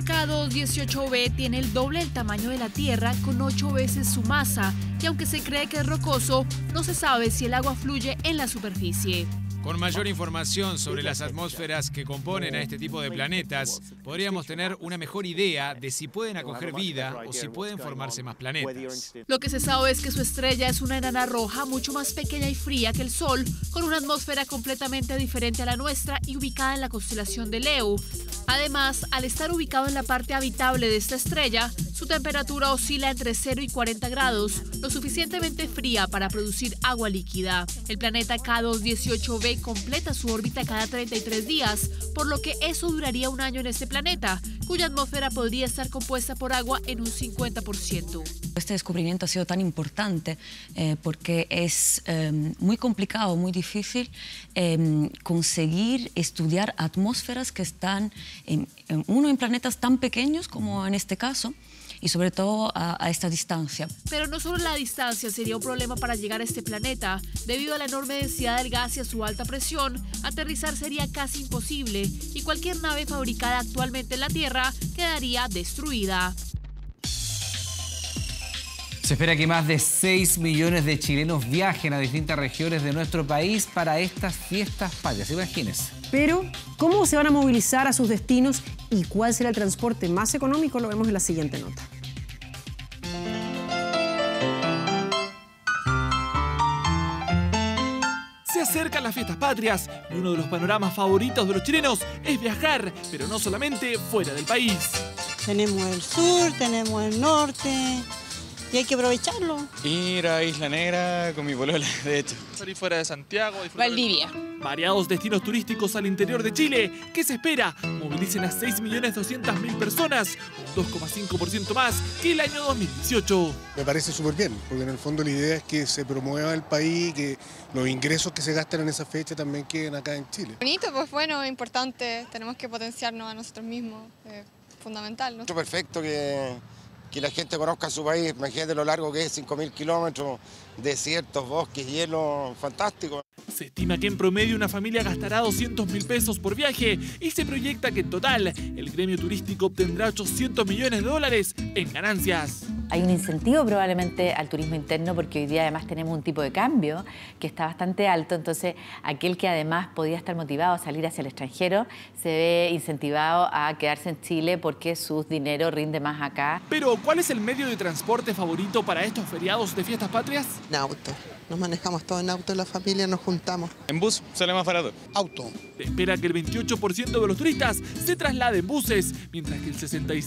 K2-18b tiene el doble del tamaño de la Tierra con 8 veces su masa y aunque se cree que es rocoso, no se sabe si el agua fluye en la superficie. Con mayor información sobre las atmósferas que componen a este tipo de planetas, podríamos tener una mejor idea de si pueden acoger vida o si pueden formarse más planetas. Lo que se sabe es que su estrella es una enana roja mucho más pequeña y fría que el Sol, con una atmósfera completamente diferente a la nuestra y ubicada en la constelación de Leo. Además, al estar ubicado en la parte habitable de esta estrella, su temperatura oscila entre 0 y 40 grados, lo suficientemente fría para producir agua líquida. El planeta K2-18b completa su órbita cada 33 días, por lo que eso duraría un año en este planeta, cuya atmósfera podría estar compuesta por agua en un 50%. Este descubrimiento ha sido tan importante porque es muy complicado, muy difícil conseguir estudiar atmósferas que están en planetas tan pequeños como en este caso, y sobre todo a esta distancia. Pero no solo la distancia sería un problema para llegar a este planeta. Debido a la enorme densidad del gas y a su alta presión, aterrizar sería casi imposible y cualquier nave fabricada actualmente en la Tierra quedaría destruida. Se espera que más de 6 millones de chilenos viajen a distintas regiones de nuestro país para estas fiestas patrias. Imagínense. Pero, ¿cómo se van a movilizar a sus destinos y cuál será el transporte más económico? Lo vemos en la siguiente nota. Se acercan las fiestas patrias y uno de los panoramas favoritos de los chilenos es viajar, pero no solamente fuera del país. Tenemos el sur, tenemos el norte y hay que aprovecharlo. Ir a Isla Negra con mi polola, de hecho. Salir fuera de Santiago. Valdivia. Variados destinos turísticos al interior de Chile. ¿Qué se espera? Movilicen a 6.200.000 personas, un 2,5% más que el año 2018. Me parece súper bien, porque en el fondo la idea es que se promueva el país, que los ingresos que se gastan en esa fecha también queden acá en Chile. Bonito, pues bueno, importante, tenemos que potenciarnos a nosotros mismos, fundamental, ¿no? Perfecto que la gente conozca su país, imagínate lo largo que es, 5.000 kilómetros, desiertos, bosques, hielo, fantástico. Se estima que en promedio una familia gastará 200.000 pesos por viaje y se proyecta que en total el gremio turístico obtendrá 800 millones de dólares en ganancias. Hay un incentivo probablemente al turismo interno porque hoy día además tenemos un tipo de cambio que está bastante alto, entonces aquel que además podía estar motivado a salir hacia el extranjero se ve incentivado a quedarse en Chile porque su dinero rinde más acá. Pero, ¿cuál es el medio de transporte favorito para estos feriados de fiestas patrias? En auto. Nos manejamos todo en auto, la familia nos juntamos. En bus sale más barato. Auto. Se espera que el 28% de los turistas se traslade en buses, mientras que el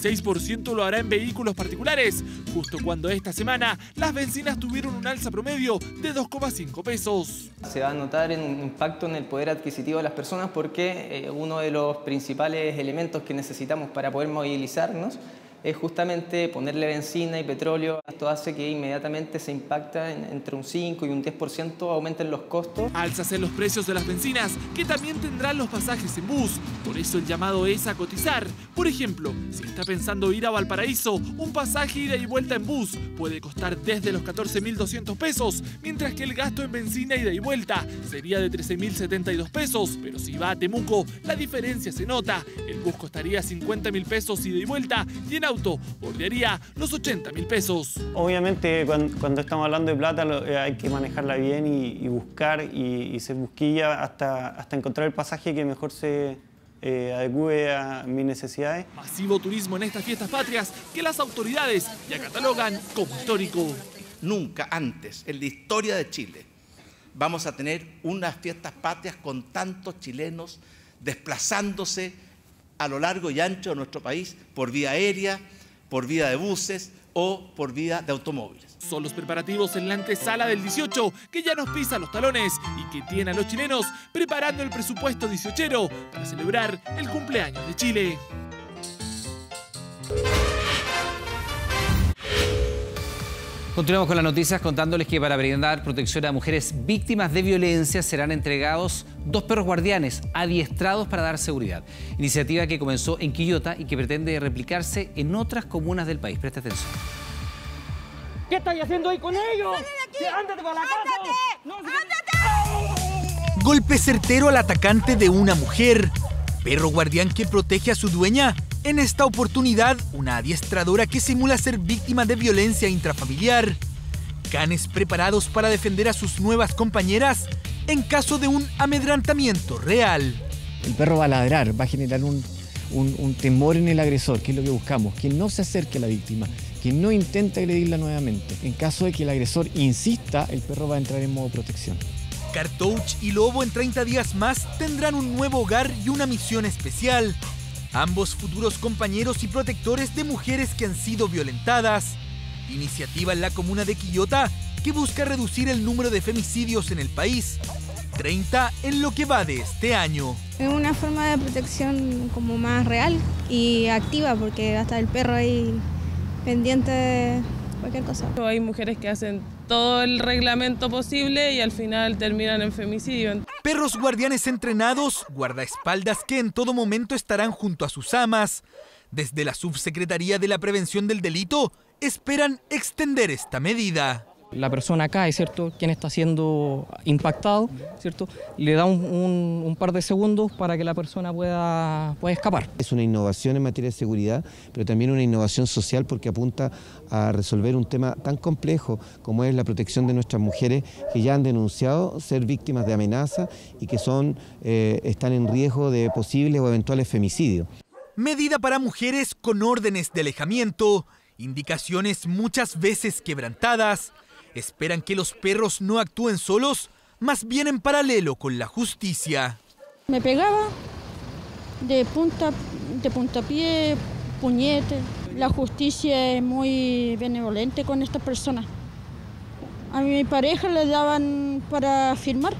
66% lo hará en vehículos particulares, justo cuando esta semana las bencinas tuvieron un alza promedio de 2,5 pesos. Se va a notar un impacto en el poder adquisitivo de las personas porque uno de los principales elementos que necesitamos para poder movilizarnos es justamente ponerle benzina y petróleo. Esto hace que inmediatamente se impacta entre un 5 y un 10% aumenten los costos. Alzas en los precios de las bencinas, que también tendrán los pasajes en bus. Por eso el llamado es a cotizar. Por ejemplo, si está pensando ir a Valparaíso, un pasaje ida y vuelta en bus puede costar desde los 14.200 pesos, mientras que el gasto en benzina ida y vuelta sería de 13.072 pesos. Pero si va a Temuco, la diferencia se nota. El bus costaría 50.000 pesos ida y vuelta y en auto bordearía los 80.000 pesos. Obviamente cuando estamos hablando de plata hay que manejarla bien y buscar y ser busquilla hasta encontrar el pasaje que mejor se adecue a mis necesidades. Masivo turismo en estas fiestas patrias que las autoridades ya catalogan como histórico. Nunca antes en la historia de Chile vamos a tener unas fiestas patrias con tantos chilenos desplazándose a lo largo y ancho de nuestro país por vía aérea, por vía de buses o por vía de automóviles. Son los preparativos en la antesala del 18 que ya nos pisa los talones y que tiene a los chilenos preparando el presupuesto 18ero para celebrar el cumpleaños de Chile. Continuamos con las noticias contándoles que para brindar protección a mujeres víctimas de violencia serán entregados 2 perros guardianes adiestrados para dar seguridad. Iniciativa que comenzó en Quillota y que pretende replicarse en otras comunas del país. Presta atención. ¿Qué estáis haciendo ahí con ellos? ¡Ándate para la casa! ¡Ándate! Golpe certero al atacante de una mujer. Perro guardián que protege a su dueña. En esta oportunidad, una adiestradora que simula ser víctima de violencia intrafamiliar. Canes preparados para defender a sus nuevas compañeras en caso de un amedrentamiento real. El perro va a ladrar, va a generar un temor en el agresor, que es lo que buscamos, que no se acerque a la víctima, que no intente agredirla nuevamente. En caso de que el agresor insista, el perro va a entrar en modo protección. Cartouche y Lobo en 30 días más tendrán un nuevo hogar y una misión especial. Ambos futuros compañeros y protectores de mujeres que han sido violentadas. Iniciativa en la comuna de Quillota que busca reducir el número de femicidios en el país. 30 en lo que va de este año. Es una forma de protección como más real y activa porque hasta el perro ahí pendiente de cualquier cosa. Hay mujeres que hacen todo el reglamento posible y al final terminan en femicidio. Perros guardianes entrenados, guardaespaldas que en todo momento estarán junto a sus amas. Desde la Subsecretaría de la Prevención del Delito esperan extender esta medida. La persona acá, es cierto, quien está siendo impactado, ¿cierto? Le da un par de segundos para que la persona pueda escapar. Es una innovación en materia de seguridad, pero también una innovación social porque apunta a resolver un tema tan complejo como es la protección de nuestras mujeres que ya han denunciado ser víctimas de amenaza y que están en riesgo de posibles o eventuales femicidios. Medida para mujeres con órdenes de alejamiento, indicaciones muchas veces quebrantadas. Esperan que los perros no actúen solos, más bien en paralelo con la justicia. Me pegaba de puntapié puñetes. La justicia es muy benevolente con estas personas. A mi pareja le daban para firmar.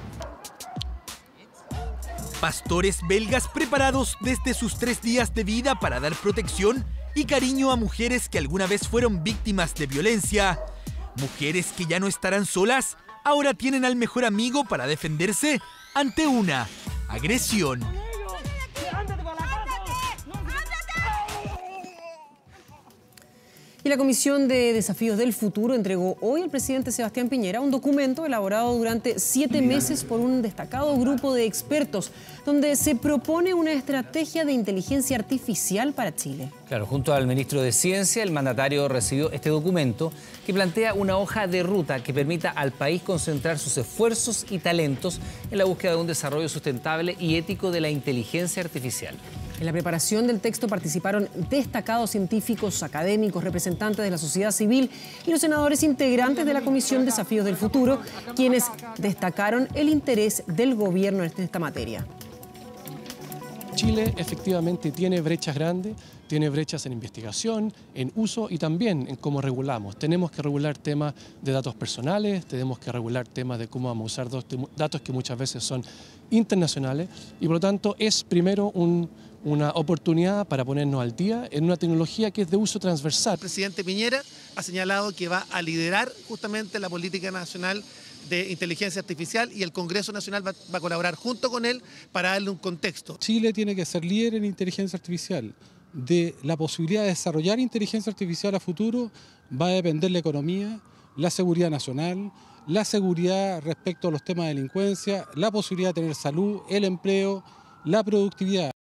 Pastores belgas preparados desde sus 3 días de vida para dar protección y cariño a mujeres que alguna vez fueron víctimas de violencia. Mujeres que ya no estarán solas, ahora tienen al mejor amigo para defenderse ante una agresión. Y la Comisión de Desafíos del Futuro entregó hoy al presidente Sebastián Piñera un documento elaborado durante 7 meses por un destacado grupo de expertos, donde se propone una estrategia de inteligencia artificial para Chile. Claro, junto al ministro de Ciencia, el mandatario recibió este documento que plantea una hoja de ruta que permita al país concentrar sus esfuerzos y talentos en la búsqueda de un desarrollo sustentable y ético de la inteligencia artificial. En la preparación del texto participaron destacados científicos, académicos, representantes de la sociedad civil y los senadores integrantes de la Comisión Desafíos del Futuro, quienes destacaron el interés del gobierno en esta materia. Chile efectivamente tiene brechas grandes, tiene brechas en investigación, en uso y también en cómo regulamos. Tenemos que regular temas de datos personales, tenemos que regular temas de cómo vamos a usar datos que muchas veces son internacionales y por lo tanto es primero una oportunidad para ponernos al día en una tecnología que es de uso transversal. El presidente Piñera ha señalado que va a liderar justamente la política nacional de inteligencia artificial y el Congreso Nacional va a colaborar junto con él para darle un contexto. Chile tiene que ser líder en inteligencia artificial. De la posibilidad de desarrollar inteligencia artificial a futuro va a depender la economía, la seguridad nacional, la seguridad respecto a los temas de delincuencia, la posibilidad de tener salud, el empleo, la productividad.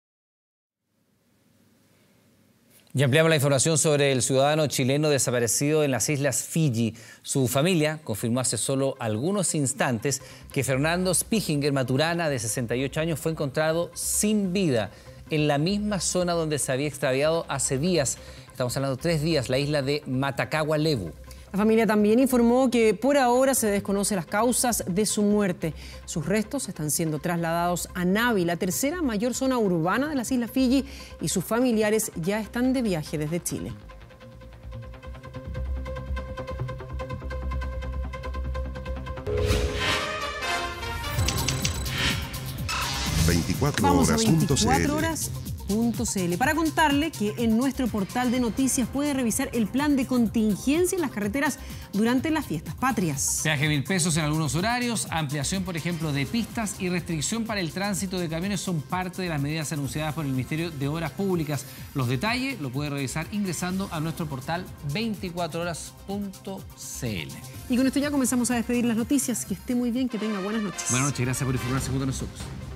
Y ampliamos la información sobre el ciudadano chileno desaparecido en las Islas Fiji. Su familia confirmó hace solo algunos instantes que Fernando Spiechinger Maturana, de 68 años, fue encontrado sin vida en la misma zona donde se había extraviado hace días. Estamos hablando de 3 días, la isla de Matacagua Levu. La familia también informó que por ahora se desconocen las causas de su muerte. Sus restos están siendo trasladados a Navi, la tercera mayor zona urbana de las Islas Fiji, y sus familiares ya están de viaje desde Chile. Vamos a 24horas.cl para contarle que en nuestro portal de noticias puede revisar el plan de contingencia en las carreteras durante las fiestas patrias. Peaje 1.000 pesos en algunos horarios, ampliación, por ejemplo, de pistas y restricción para el tránsito de camiones son parte de las medidas anunciadas por el Ministerio de Obras Públicas. Los detalles lo puede revisar ingresando a nuestro portal 24horas.cl. Y con esto ya comenzamos a despedir las noticias. Que esté muy bien, que tenga buenas noches. Buenas noches, gracias por informarse junto a nosotros.